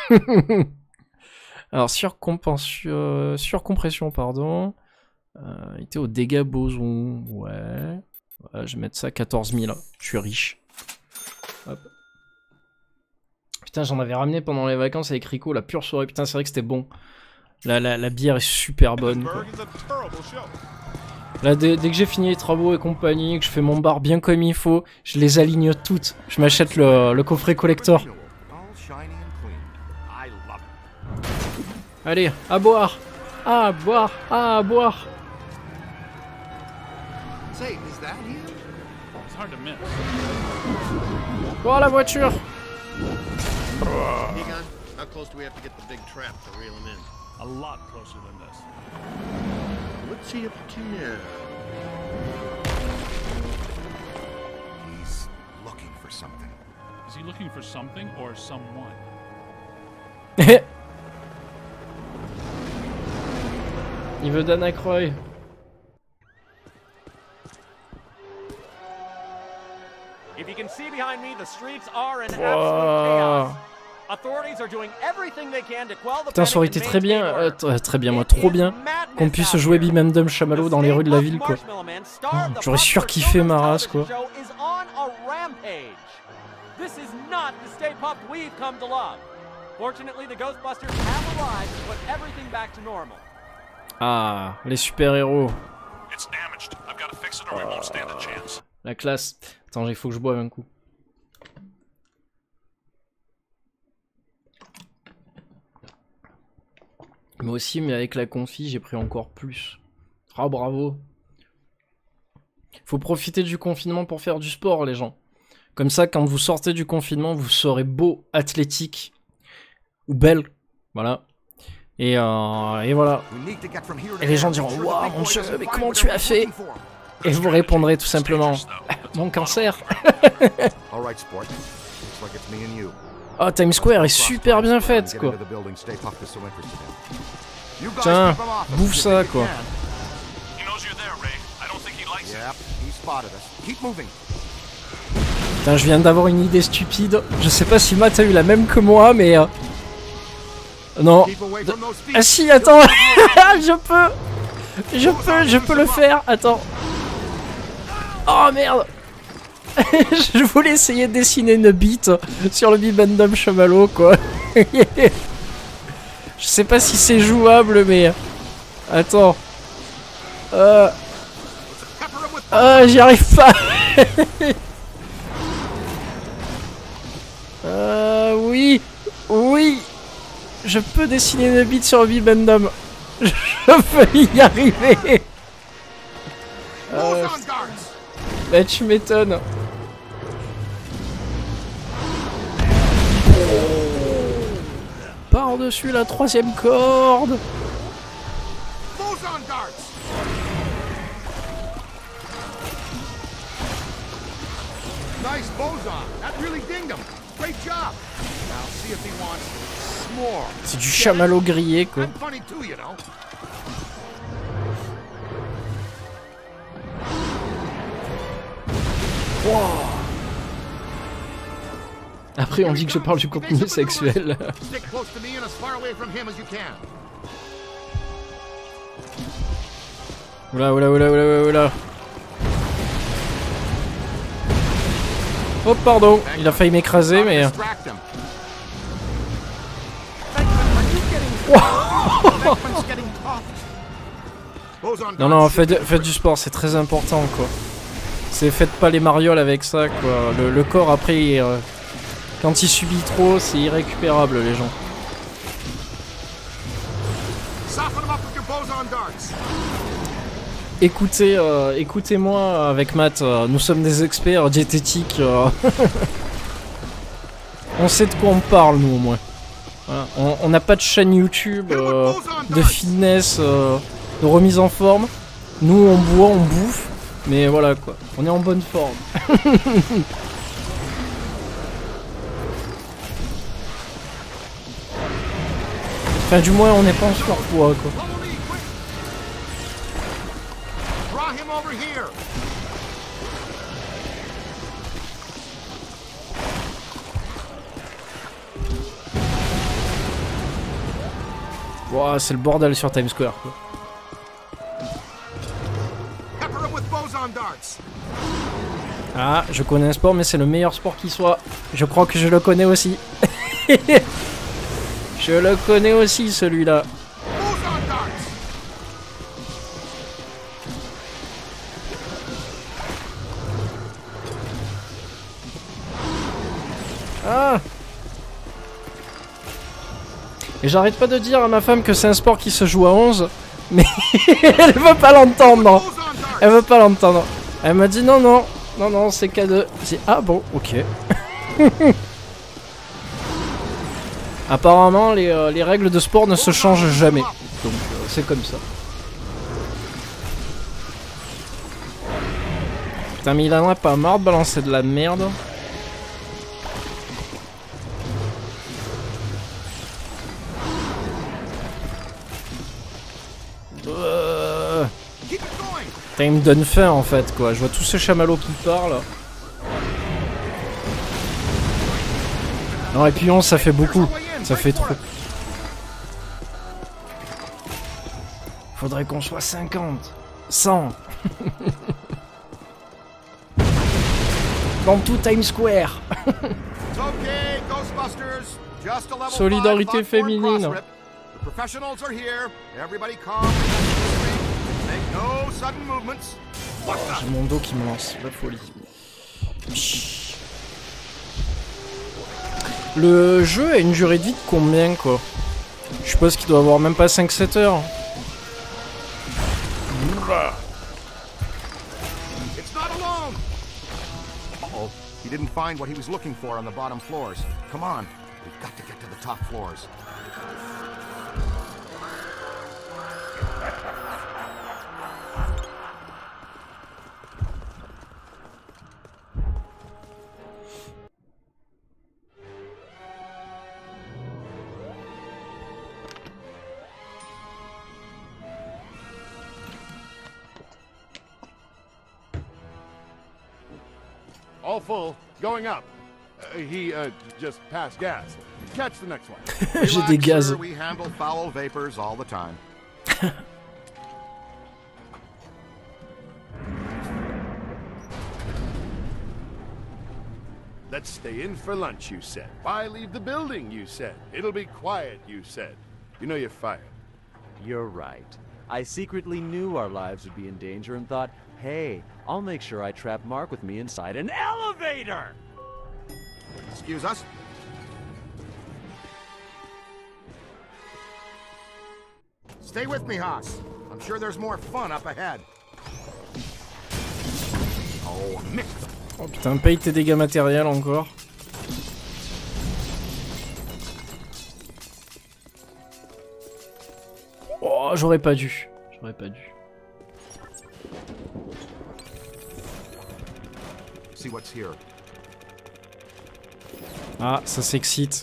Alors, surcompression, surcompression, pardon. Euh, il était au dégâts boson. Ouais. Ouais. Je vais mettre ça à quatorze mille. Je suis riche. Hop. Putain, j'en avais ramené pendant les vacances avec Rico, la pure soirée. Putain, c'est vrai que c'était bon. La, la, la bière est super bonne, quoi. Là, dès, dès que j'ai fini les travaux et compagnie, que je fais mon bar bien comme il faut, je les aligne toutes. Je m'achète le, le coffret collector. Allez, à boire, à boire, à boire. Oh, la voiture. Egon, how close do we have to get the big trap to reel him in? A lot closer than this. Let's see if you can. He's looking for something. Is he looking for something or someone? Il veut Dan Aykroyd. If you can see behind me, the streets are in absolute chaos. Authorities are doing everything they can to quell the Putain, ça aurait été très bien, euh, très bien, moi, trop bien, qu'on puisse jouer Bimendum Chamallow dans les rues de la ville, quoi. Oh, j'aurais surkiffé ma race, quoi. Ah, les super-héros. Oh, la classe. Attends, il faut que je boive un coup. Mais aussi, mais avec la confi, j'ai pris encore plus. Ah, bravo. Faut profiter du confinement pour faire du sport, les gens. Comme ça, quand vous sortez du confinement, vous serez beau, athlétique ou belle. Voilà. Et, euh, et voilà. Et les gens diront, waouh, mon Dieu, mais comment tu as fait? Et vous répondrez tout simplement, mon cancer. Oh, Times Square est super bien faite, quoi. Tiens, bouffe ça, quoi. Putain, je viens d'avoir une idée stupide. Je sais pas si Matt a eu la même que moi, mais... Euh... Non. Ah si, attends. Je peux. Je peux, je peux le faire. Attends. Oh merde. Je voulais essayer de dessiner une bite sur le Bimendum Chamallow, quoi. Je sais pas si c'est jouable, mais... Attends. Euh... Euh, j'y arrive pas. euh... Oui. Oui. Je peux dessiner une bite sur le Bimendum. Je peux y arriver. Euh... Bah tu m'étonnes. Par-dessus la troisième corde. Boson darts! Nice boson. That really dinged him. Great job. Now see if he wants more. C'est du chamallow grillé quoi. I'm funny too, you know. Wow. Après on dit que je parle du contenu sexuel. Stick close to me and as far away from him as you can. Oula oula oula oula oula. Oh pardon, il a failli m'écraser mais... Non non, faites, faites du sport, c'est très important quoi. C'est faites pas les marioles avec ça quoi. Le, le corps après, il, euh, quand il subit trop, c'est irrécupérable les gens. Écoutez, euh, écoutez-moi avec Matt, euh, nous sommes des experts diététiques. Euh on sait de quoi on parle nous au moins. Voilà. On n'a pas de chaîne YouTube euh, de fitness, euh, de remise en forme. Nous on boit, on bouffe, mais voilà quoi, on est en bonne forme. Enfin du moins on n'est pas en surpoids quoi. Wow, c'est le bordel sur Times Square quoi. Ah, je connais un sport mais c'est le meilleur sport qui soit. Je crois que je le connais aussi. Je le connais aussi celui-là. Ah. Et j'arrête pas de dire à ma femme que c'est un sport qui se joue à onze, mais elle veut pas l'entendre. Elle veut pas l'entendre. Elle m'a dit non, non, non, non, c'est K deux. J'ai dit ah bon, ok. Apparemment, les, euh, les règles de sport ne se changent jamais. Donc euh, c'est comme ça. Putain, mais il en a pas marre de balancer de la merde. Il me donne faim en fait quoi, je vois tous ces chamallows qui parlent. Non et puis onze ça fait beaucoup, ça fait trop. Faudrait qu'on soit cinquante, cent. Dans tout Times Square. Solidarité féminine. Oh, j'ai mon dos qui me lance, la folie. Le jeu a une durée de vie de combien quoi? Je suppose qu'il doit avoir même pas cinq sept heures. Uh-oh, he didn't find what he was looking for on the bottom floors. Come on, we've got to get to the top floors. All full, going up. Uh, he uh, just passed gas. Catch the next one. J'ai des gaz. We handle foul vapors all the time. Let's stay in for lunch, you said. Why leave the building, you said. It'll be quiet, you said. You know you're fired. You're right. I secretly knew our lives would be in danger and thought, hey, I'll make sure I trap Mark with me inside an elevator! Excuse us? Stay with me, Haas. I'm sure there's more fun up ahead. Oh putain, paye tes dégâts matériels encore. Oh, j'aurais pas dû. J'aurais pas dû. Ah, ça s'excite.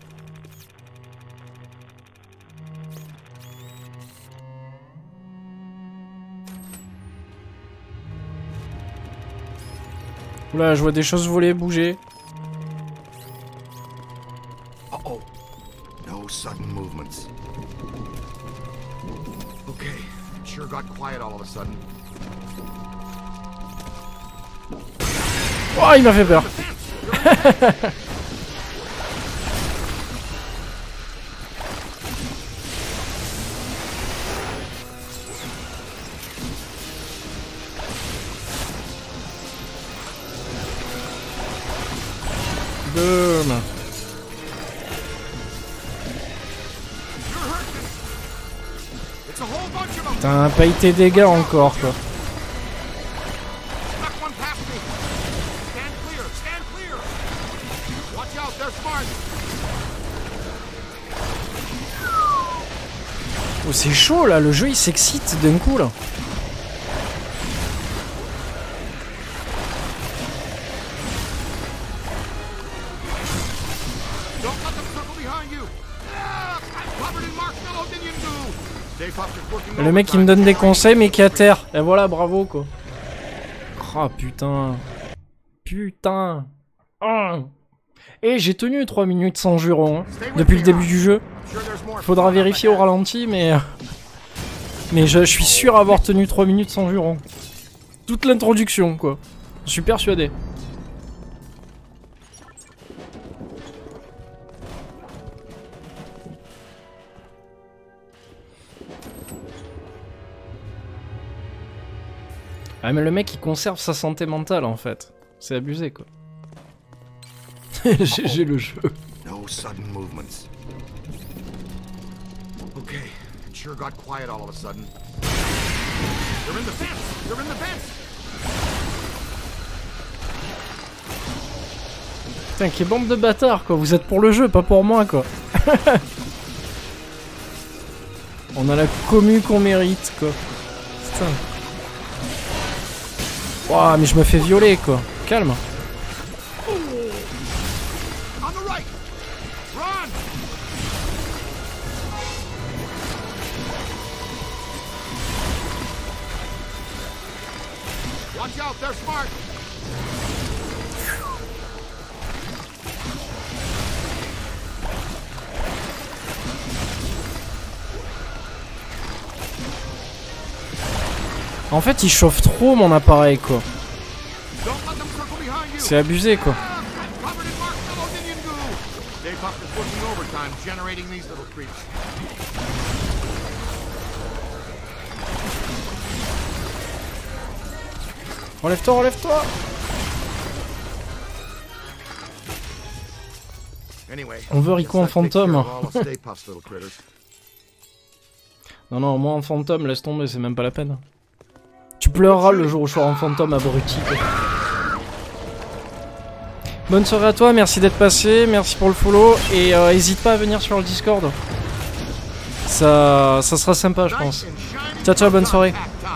Oula, je vois des choses voler, bouger. Uh-oh. No sudden movements. Okay, it sure got quiet all of a sudden. Oh, il m'a fait peur. Boom. Putain, paye tes dégâts encore quoi. Oh, c'est chaud là, le jeu il s'excite d'un coup là. Le mec qui me donne des conseils mais qui est à terre. Et voilà, bravo quoi. Oh putain. Putain. Oh. Et j'ai tenu trois minutes sans juron hein, depuis le début du jeu. Faudra vérifier au ralenti mais... Mais je, je suis sûr avoir tenu trois minutes sans juron. Toute l'introduction quoi. Je suis persuadé. Ah mais le mec il conserve sa santé mentale en fait. C'est abusé quoi. J'ai le jeu. No sudden movements. Okay, it sure got quiet all of a sudden. They're in the fence. They're in the fence. Putain, quelle bande de bâtards quoi. Vous êtes pour le jeu, pas pour moi quoi. On a la commu qu'on mérite quoi. Putain. Ouah, mais je me fais violer quoi. Calme. En fait, il chauffe trop mon appareil quoi. C'est abusé quoi. Relève-toi, relève-toi. On veut Rico en fantôme. Non, non, moi en fantôme, laisse tomber, c'est même pas la peine. Tu pleureras le jour où je serai en fantôme abruti. Quoi. Bonne soirée à toi, merci d'être passé, merci pour le follow. Et euh, hésite pas à venir sur le Discord. Ça, ça sera sympa, je pense. Ciao, ciao, bonne soirée.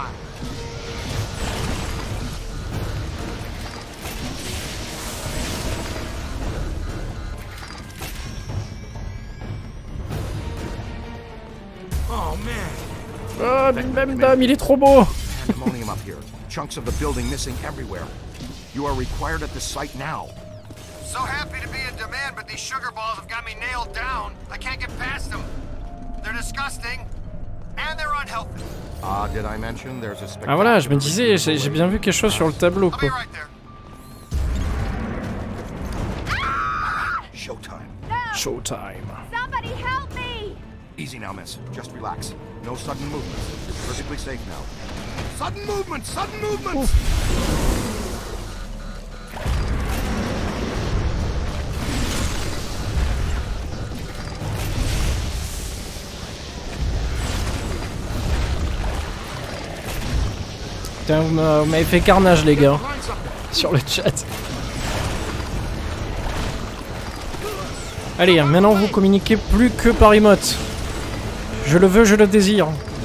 Oh, bim bam bam, il est trop beau. Chunks of the building missing everywhere. You are required at the site now. So happy to be in demand, but these sugar balls have got me nailed down. I can't get past them. They're disgusting and they're unhealthy. Ah, did I mention there's a Ah voilà, je me disais, j'ai bien vu quelque chose sur le tableau quoi. Showtime. Showtime. Somebody help me! Easy now, miss. Just relax. No sudden movements. You're perfectly safe now. Sudden movements! Sudden movements! Putain, vous m'avez fait carnage les gars. sur le chat. Allez, maintenant vous communiquez plus que par emote. Je le veux, je le désire.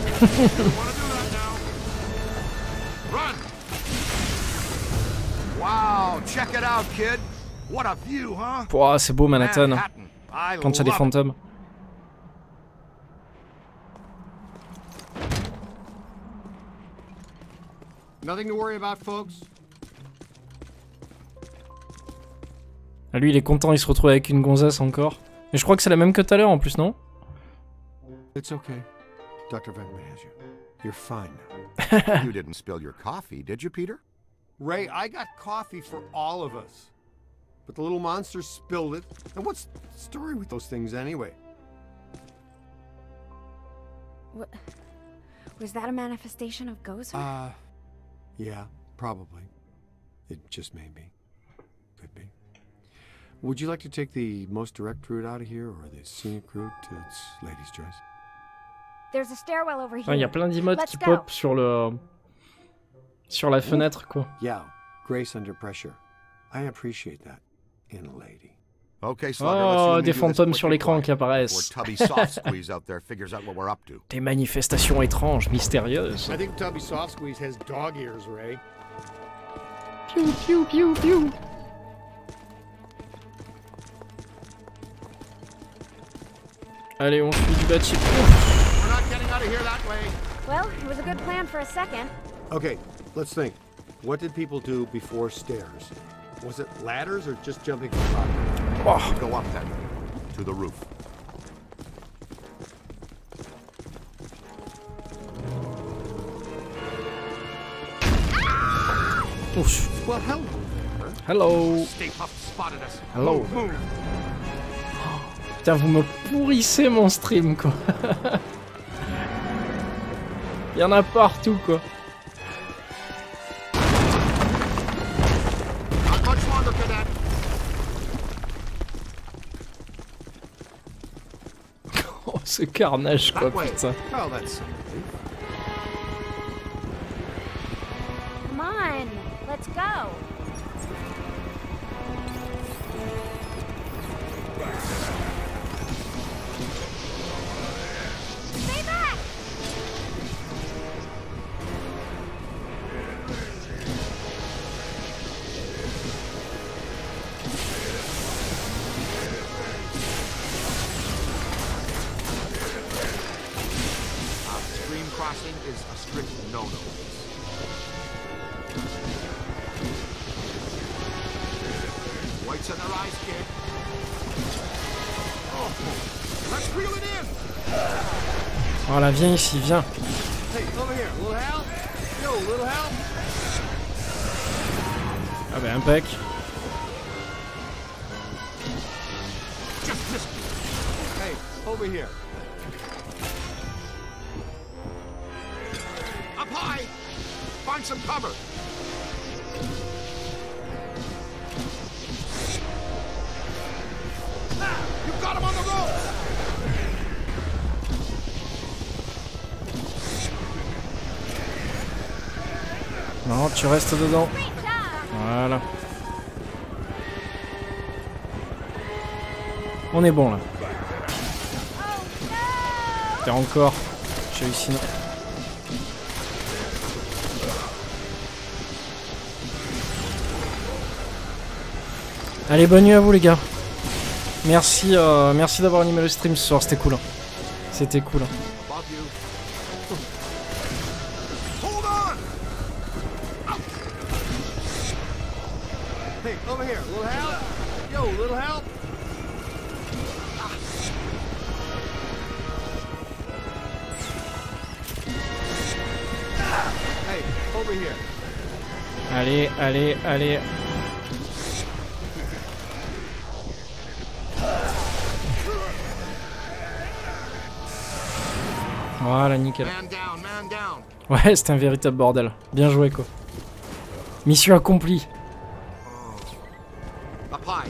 Wow, check it out, kid. What a view, huh? Pouah, c'est beau Manhattan. Manhattan. I Quand il y a des love it. fantômes. Nothing to worry about, folks. Ah, lui, il est content, il se retrouve avec une gonzesse encore. Mais je crois que c'est la même que tout à l'heure en plus, non? It's okay. Doctor Venkman has you. You're fine now. You didn't spill your coffee, did you, Peter? Ray, I got coffee for all of us. But the little monster spilled it. And what's the story with those things anyway? What? Was that a manifestation of Gozer? Uh, yeah, probably. It just may be. Could be. Would you like to take the most direct route out of here or the scenic route? It's ladies' choice. There's a stairwell over here. Il y a plein d'emotes Let's qui go. pop sur le... sur la fenêtre, quoi. Yeah, grace under pressure. I appreciate that in a lady. Okay, Slugger, let's see Oh, when des we do this fantômes quick sur and l'écran quiet qui apparaissent. before Tubby Soft Squeeze out there figures out what we're up to. Des manifestations étranges, mystérieuses. I think Tubby Soft Squeeze has dog ears, Ray. Piou, piou, piou, piou. Allez, on suit du bâtiment. We're not getting out of here that way. Well, it was a good plan for a second. Okay, let's think. What did people do before stairs? Was it ladders or just jumping from top? Oh. We go up then, to the roof. Ouf. Well, hello. Hello. Stay Puft spotted us. Hello. Move, move. Putain, vous me pourrissez mon stream, quoi. Il y en a partout, quoi. Not much longer for that. Oh, ce carnage, quoi, That way. putain. Oh, that's something. Come on, let's go. Stay back! Uh, stream crossing is a strict no-no. Whites in their eyes, kid. Oh, let's reel it in. Voilà, viens ici, viens. Hey, over here, little help. Yo, little help. Ah bah, impec. Just missed me. Hey, over here. Up high. Find some cover. Ah, you got him on the rope. Non, tu restes dedans. Voilà. On est bon, là. T'es encore. J'ai réussi. Allez, bonne nuit à vous, les gars. Merci, euh, merci d'avoir animé le stream ce soir, c'était cool. Hein. C'était cool. Hein. Hold on. Hey, over here, little help. Yo, little help. Hey, over here. Allez, allez, allez. Voilà, nickel. Man down, man down. Ouais, c'était un véritable bordel. Bien joué, quoi. Mission accomplie. Up high.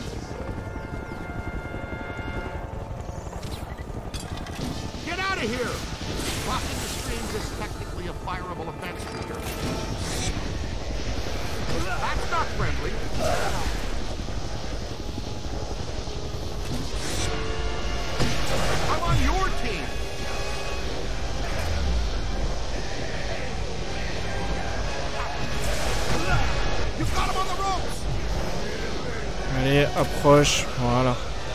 Get out of here. Crossing the streams is technically a fireable offense here. That's not friendly. I'm on your team. You've got him on the ropes. Allez, approche, voilà.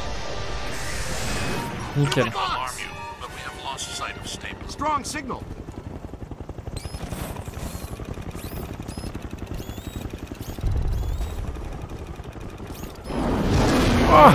Nickel. Alarm you, but we have lost sight of Staples. Strong signal. Oh.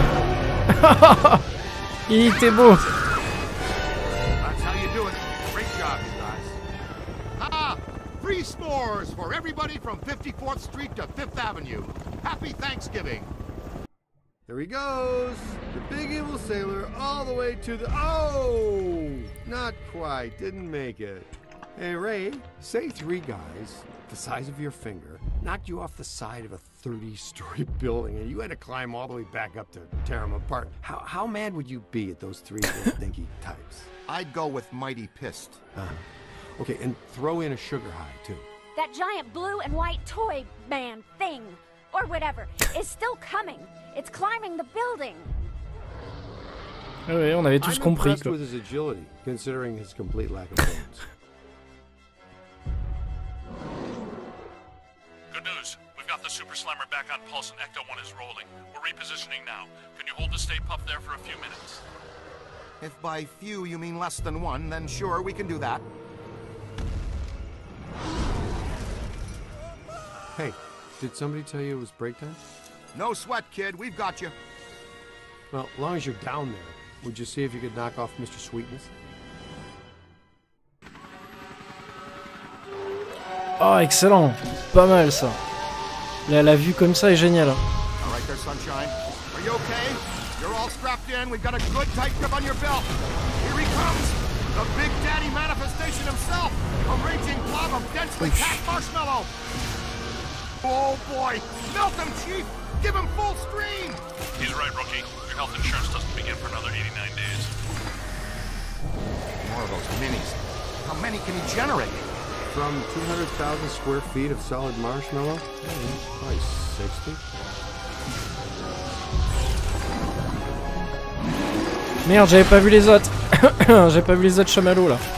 Il était beau. That's how you do it. Great job, you guys. Ah, free s'mores for everybody from fifty-fourth Street to Fifth Avenue. Happy Thanksgiving. There he goes, the big evil sailor, all the way to the... Oh! Not quite, didn't make it. Hey, Ray, say three guys, the size of your finger, knocked you off the side of a thirty-story building, and you had to climb all the way back up to tear them apart. How, how mad would you be at those three little dinky types? I'd go with mighty pissed. Uh-huh. Okay, and throw in a sugar high, too. That giant blue and white toy man thing, or whatever, is still coming. It's climbing the building. Ah ouais, on avait tous I'm compris. impressed with his agility, considering his complete lack of bones. Good news. We've got the Super Slammer back on pulse and Ecto one is rolling. We're repositioning now. Can you hold the Stay Puft there for a few minutes? If by few you mean less than one, then sure, we can do that. Hey, did somebody tell you it was break time? No sweat, kid. We've got you. Well, as long as you're down there, would you see if you could knock off Mister Sweetness? Oh, excellent. Pas mal, ça. La, la vue comme ça est géniale. All right there, Sunshine. Are you okay? You're all strapped in. We've got a good tight grip on your belt. Here he comes. The Big Daddy manifestation himself. A raging blob of densely packed marshmallow. Oh, boy. Melt him, Chief. Give him full stream! He's right, Rookie. Your health insurance doesn't begin for another eighty-nine days. More of those minis. How many can he generate? From two hundred thousand square feet of solid marshmallow? Mm-hmm. Probably sixty. Merde, j'avais pas vu les autres. J'avais pas vu les autres chamallows là.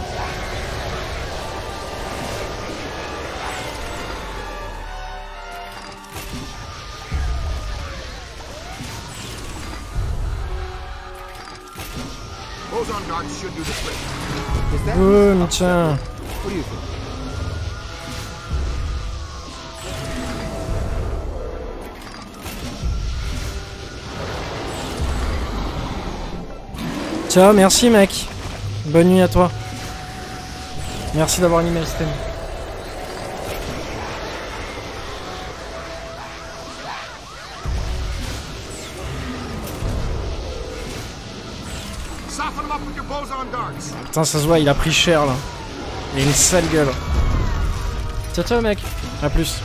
Boson darts should do the trick. Oh, tiens. What do you think? Ciao, merci mec. Bonne nuit à toi. Merci d'avoir animé le stream. Putain, ça se voit, il a pris cher là. Il a une sale gueule. Ciao, ciao mec. A plus.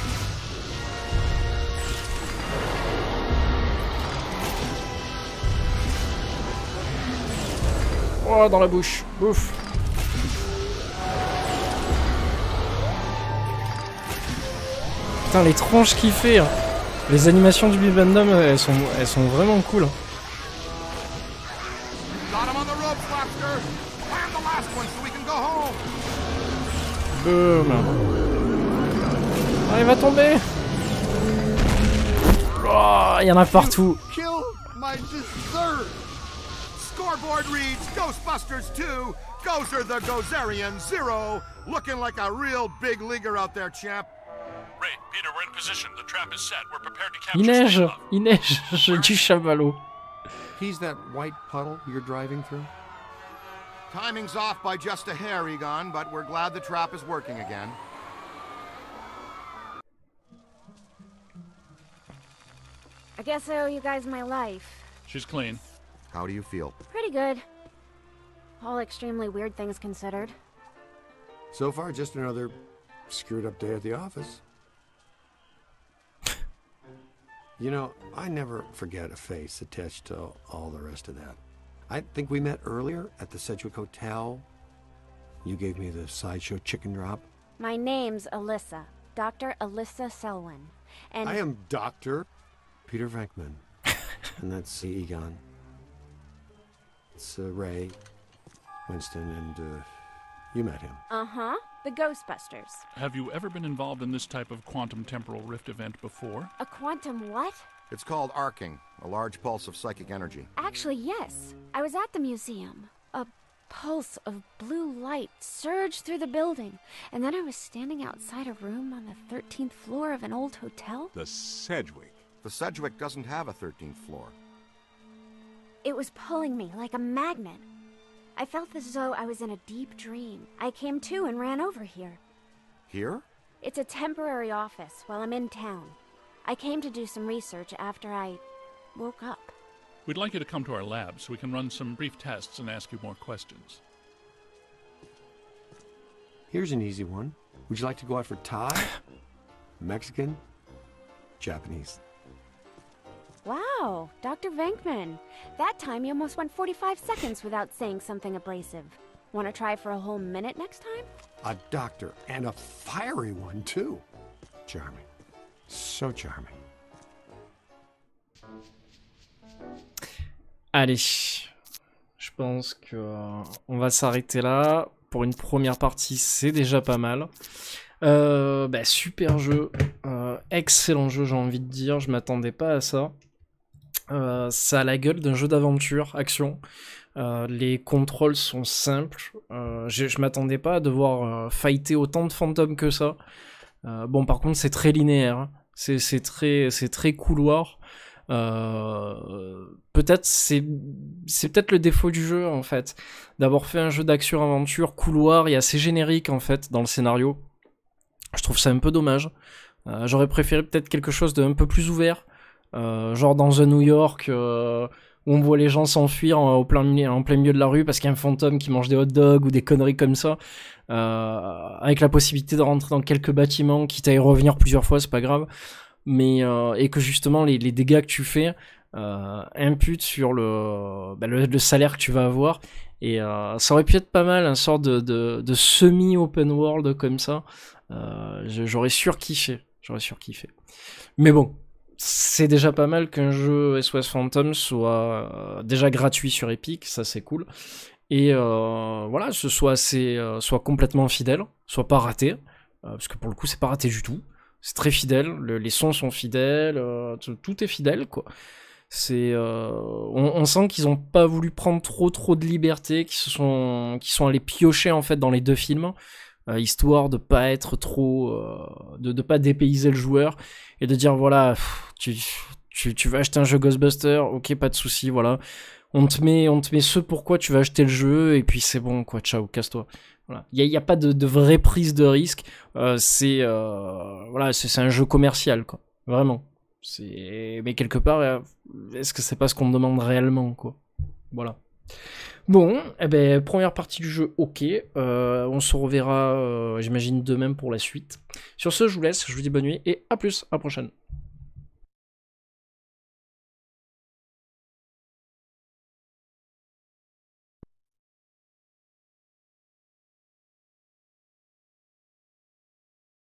Oh, dans la bouche. Ouf. Putain, les tronches qu'il fait. Hein. Les animations du Bibendum, elles sont, elles sont vraiment cool. Boom. Oh, il va tomber. Oh, il y en a partout. Scoreboard reads Ghostbusters two, Gozer the Gozerian zero, looking like a real big leaguer out there, champ. Ray, Peter, we're in position. The trap is set. We're prepared to capture. Il neige, il neige, je du chamallow. He's that white puddle you're driving through? Timing's off by just a hair, Egon, but we're glad the trap is working again. I guess I owe you guys my life. She's clean. How do you feel? Pretty good. All extremely weird things considered. So far, just another screwed up day at the office. You know, I never forget a face attached to all the rest of that. I think we met earlier at the Sedgwick Hotel. You gave me the sideshow chicken drop. My name's Alyssa. Doctor Alyssa Selwyn. And I am Doctor Peter Venkman. And that's Egon. It's uh, Ray, Winston, and uh, you met him. Uh-huh, the Ghostbusters. Have you ever been involved in this type of quantum temporal rift event before? A quantum what? It's called arcing, a large pulse of psychic energy. Actually, yes. I was at the museum. A pulse of blue light surged through the building, and then I was standing outside a room on the thirteenth floor of an old hotel. The Sedgwick. The Sedgwick doesn't have a thirteenth floor. It was pulling me like a magnet. I felt as though I was in a deep dream. I came to and ran over here. Here? It's a temporary office while I'm in town. I came to do some research after I woke up. We'd like you to come to our lab so we can run some brief tests and ask you more questions. Here's an easy one. Would you like to go out for Thai? Mexican? Japanese? Wow, Doctor Venkman. That time you almost went forty-five seconds without saying something abrasive. Want to try for a whole minute next time? A doctor, and a fiery one, too. Charming. So charming. Allez, je pense que euh, on va s'arrêter là. Pour une première partie, c'est déjà pas mal. Euh, bah, super jeu, euh, excellent jeu, j'ai envie de dire. Je m'attendais pas à ça. Euh, ça a la gueule d'un jeu d'aventure, action. Euh, les contrôles sont simples. Euh, je je m'attendais pas à devoir euh, fighter autant de fantômes que ça. Euh, bon, par contre, c'est très linéaire. Hein. C'est c'est très, c'est très couloir. Euh, peut-être c'est c'est peut-être le défaut du jeu en fait, d'avoir fait un jeu d'action aventure couloir et assez générique en fait dans le scénario. Je trouve ça un peu dommage. Euh, j'aurais préféré peut-être quelque chose d'un peu plus ouvert, euh, genre dans The New York euh, où on voit les gens s'enfuir en, au plein milieu, en plein milieu de la rue parce qu'il y a un fantôme qui mange des hot dogs ou des conneries comme ça, euh, avec la possibilité de rentrer dans quelques bâtiments, quitte à y revenir plusieurs fois, c'est pas grave. Mais euh, et que justement les, les dégâts que tu fais euh, imputent sur le, bah, le le salaire que tu vas avoir, et euh, ça aurait pu être pas mal, un sort de, de, de semi open world comme ça. Euh, j'aurais surkiffé, j'aurais surkiffé. Mais bon, c'est déjà pas mal qu'un jeu S O S Phantom soit euh, déjà gratuit sur Epic, ça c'est cool. Et euh, voilà, ce soit assez, euh, soit complètement fidèle, soit pas raté, euh, parce que pour le coup c'est pas raté du tout. C'est très fidèle, le, les sons sont fidèles, euh, tout, tout est fidèle, quoi. C'est, euh, on, on sent qu'ils ont pas voulu prendre trop trop de liberté, qu'ils se sont, qu'ils sont allés piocher en fait dans les deux films, euh, histoire de pas être trop, euh, de de pas dépayser le joueur et de dire voilà, pff, tu tu tu vas acheter un jeu Ghostbusters, ok, pas de souci, voilà. On te met, on te met ce pourquoi tu vas acheter le jeu, et puis c'est bon, quoi, ciao, casse-toi. Voilà. Il n'y a, y a pas de, de vraie prise de risque, euh, c'est, euh, voilà, c'est un jeu commercial, quoi, vraiment. C'est... Mais quelque part, euh, est-ce que c'est pas ce qu'on me demande réellement, quoi. Voilà. Bon, eh ben, première partie du jeu, ok. Euh, on se reverra, euh, j'imagine, demain pour la suite. Sur ce, je vous laisse, je vous dis bonne nuit, et à plus, à la prochaine.